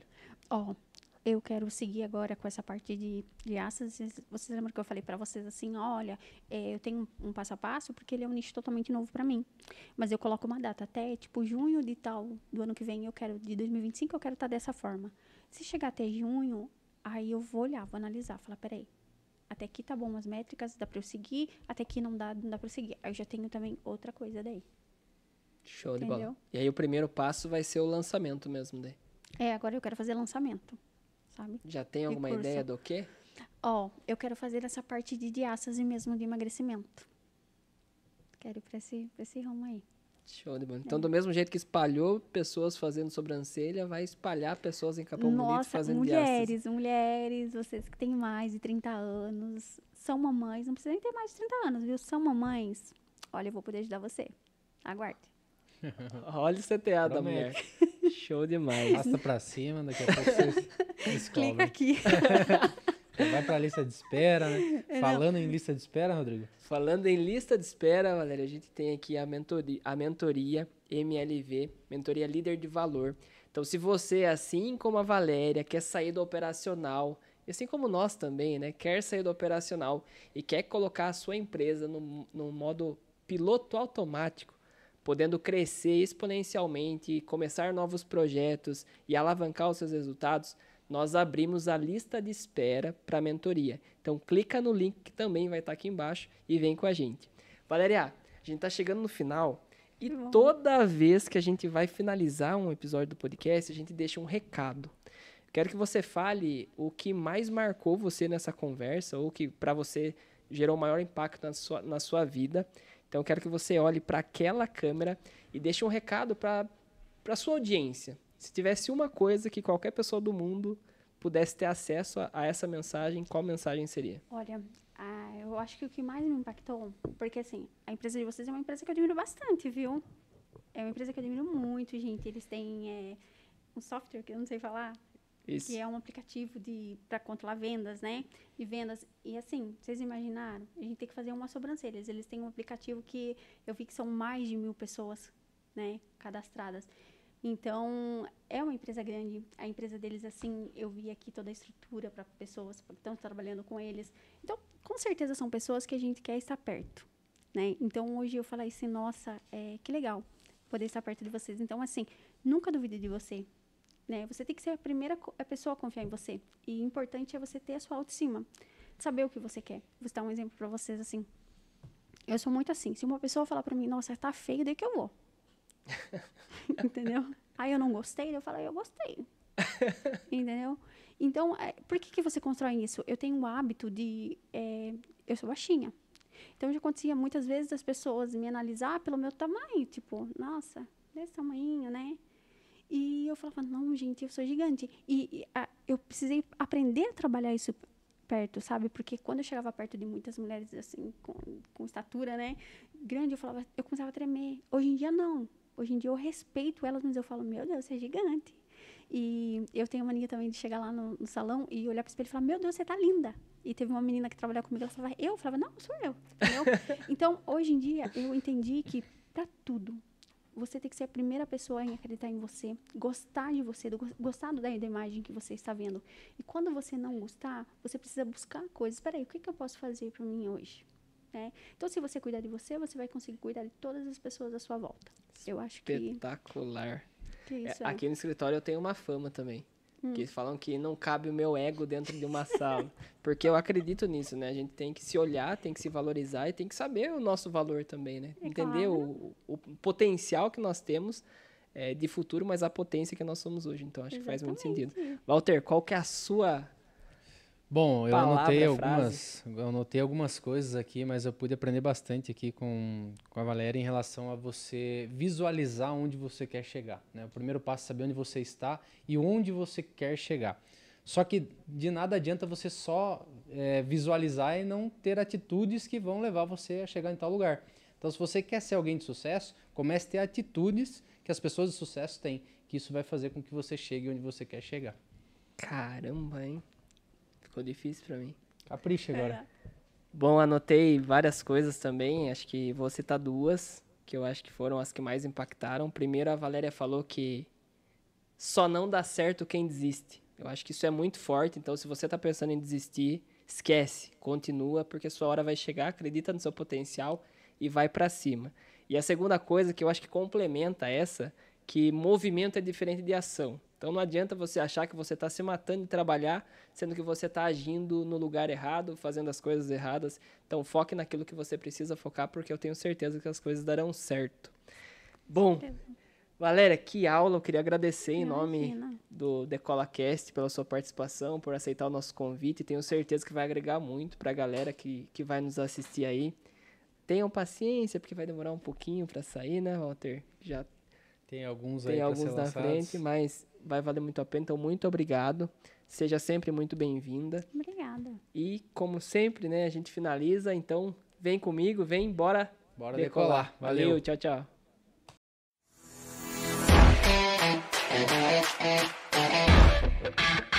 Eu quero seguir agora com essa parte de aças. Vocês lembram que eu falei para vocês assim, olha, eu tenho um passo a passo, porque ele é um nicho totalmente novo para mim. Mas eu coloco uma data, até tipo junho de do ano que vem, de 2025, eu quero estar dessa forma. Se chegar até junho, aí eu vou olhar, vou analisar, falar, peraí, até aqui tá bom as métricas, dá para eu seguir, até aqui não dá para eu seguir. Aí eu já tenho também outra coisa daí. Show de bola. E aí o primeiro passo vai ser o lançamento mesmo daí. Agora eu quero fazer lançamento. Sabe? Já tem alguma ideia do quê? Eu quero fazer essa parte de diástase e mesmo de emagrecimento. Quero ir pra esse ramo aí. Show de bola. Então, do mesmo jeito que espalhou pessoas fazendo sobrancelha, vai espalhar pessoas em Capão Bonito fazendo diástase. Mulheres, vocês que têm mais de 30 anos, são mamães, não precisa nem ter mais de 30 anos, viu? São mamães. Olha, eu vou poder ajudar você. Aguarde. Olha o CTA da mulher. Show demais. Arrasta pra cima, daqui a pouco vocês descobrem. Clica aqui. Vai pra lista de espera, né? Falando em lista de espera, Rodrigo. Falando em lista de espera, Valéria, a gente tem aqui a mentoria MLV, Mentoria Líder de Valor. Então, se você, assim como a Valéria, quer sair do operacional, e assim como nós também, né? Quer sair do operacional e quer colocar a sua empresa no modo piloto automático, podendo crescer exponencialmente, começar novos projetos e alavancar os seus resultados, nós abrimos a lista de espera para a mentoria. Então, clica no link que também vai estar aqui embaixo e vem com a gente. Valéria, a gente está chegando no final e toda vez que a gente vai finalizar um episódio do podcast, a gente deixa um recado. Quero que você fale o que mais marcou você nessa conversa ou que para você gerou maior impacto na sua vida. Então, eu quero que você olhe para aquela câmera e deixe um recado para a sua audiência. Se tivesse uma coisa que qualquer pessoa do mundo pudesse ter acesso a essa mensagem, qual mensagem seria? Olha, eu acho que o que mais me impactou, porque assim, a empresa de vocês é uma empresa que eu admiro bastante, viu? É uma empresa que eu admiro muito, gente. Eles têm um software que eu não sei falar, Isso. que é um aplicativo para controlar vendas, né? E vendas. E assim, vocês imaginaram? A gente tem que fazer umas sobrancelhas. Eles têm um aplicativo que eu vi que são mais de 1.000 pessoas, né, cadastradas. Então, é uma empresa grande. A empresa deles, assim, eu vi aqui toda a estrutura para pessoas que estão trabalhando com eles. Então, com certeza são pessoas que a gente quer estar perto, né? Então, hoje eu falei assim, nossa, que legal poder estar perto de vocês. Então, assim, nunca duvide de você, né? Você tem que ser a primeira pessoa a confiar em você. E o importante é você ter a sua autoestima, saber o que você quer. Vou dar um exemplo para vocês, assim. Eu sou muito assim. Se uma pessoa falar para mim, nossa, tá feio, daí que eu vou. Entendeu? Aí eu não gostei, eu falo, eu gostei. Entendeu? Então, por que você constrói isso? Eu tenho o hábito eu sou baixinha. Então, já acontecia muitas vezes as pessoas me analisar pelo meu tamanho. Tipo, nossa, desse tamanho, né? E eu falava, não, gente, eu sou gigante. E eu precisei aprender a trabalhar isso perto, sabe? Porque quando eu chegava perto de muitas mulheres, assim, com estatura, né? Grande, eu começava a tremer. Hoje em dia, não. Hoje em dia, eu respeito elas, mas eu falo, meu Deus, você é gigante. E eu tenho a mania também de chegar lá no salão e olhar para o espelho e falar, meu Deus, você tá linda. E teve uma menina que trabalhava comigo, ela falava, eu? Falava, não, sou eu. Entendeu? Então, hoje em dia, eu entendi que para tudo, você tem que ser a primeira pessoa em acreditar em você, gostar de você, gostar da imagem que você está vendo. E quando você não gostar, você precisa buscar coisas. Espera aí, o que eu posso fazer para mim hoje? Né? Então, se você cuidar de você, você vai conseguir cuidar de todas as pessoas à sua volta. Eu acho que... Espetacular. Que isso Aqui no escritório eu tenho uma fama também. Que falam que não cabe o meu ego dentro de uma sala. Porque eu acredito nisso, né? A gente tem que se olhar, tem que se valorizar e tem que saber o nosso valor também, né? Entender o potencial que nós temos de futuro, mas a potência que nós somos hoje. Então, acho que faz muito sentido. Walter, qual que é a sua Bom, eu palavra, anotei algumas coisas aqui, mas eu pude aprender bastante aqui com a Valéria em relação a você visualizar onde você quer chegar, né? O primeiro passo é saber onde você está e onde você quer chegar. Só que de nada adianta você só visualizar e não ter atitudes que vão levar você a chegar em tal lugar. Então, se você quer ser alguém de sucesso, comece a ter atitudes que as pessoas de sucesso têm, que isso vai fazer com que você chegue onde você quer chegar. Caramba, hein? Ficou difícil pra mim. Capricha agora. Bom, anotei várias coisas também. Acho que vou citar duas, que eu acho que foram as que mais impactaram. Primeiro, a Valéria falou que só não dá certo quem desiste. Eu acho que isso é muito forte. Então, se você tá pensando em desistir, esquece. Continua, porque sua hora vai chegar. Acredita no seu potencial e vai pra cima. E a segunda coisa que eu acho que complementa essa, que movimento é diferente de ação. Então não adianta você achar que você está se matando de trabalhar, sendo que você está agindo no lugar errado, fazendo as coisas erradas. Então foque naquilo que você precisa focar, porque eu tenho certeza que as coisas darão certo. Bom, Valéria, que aula. Eu queria agradecer em nome do DecolaCast pela sua participação, por aceitar o nosso convite. Tenho certeza que vai agregar muito para a galera que vai nos assistir aí. Tenham paciência, porque vai demorar um pouquinho para sair, né, Walter? Já tem alguns aí para ser lançados. Na frente, mas vai valer muito a pena. Então, muito obrigado. Seja sempre muito bem-vinda. Obrigada. E, como sempre, né, a gente finaliza. Então, vem comigo, bora decolar. Valeu, tchau, tchau.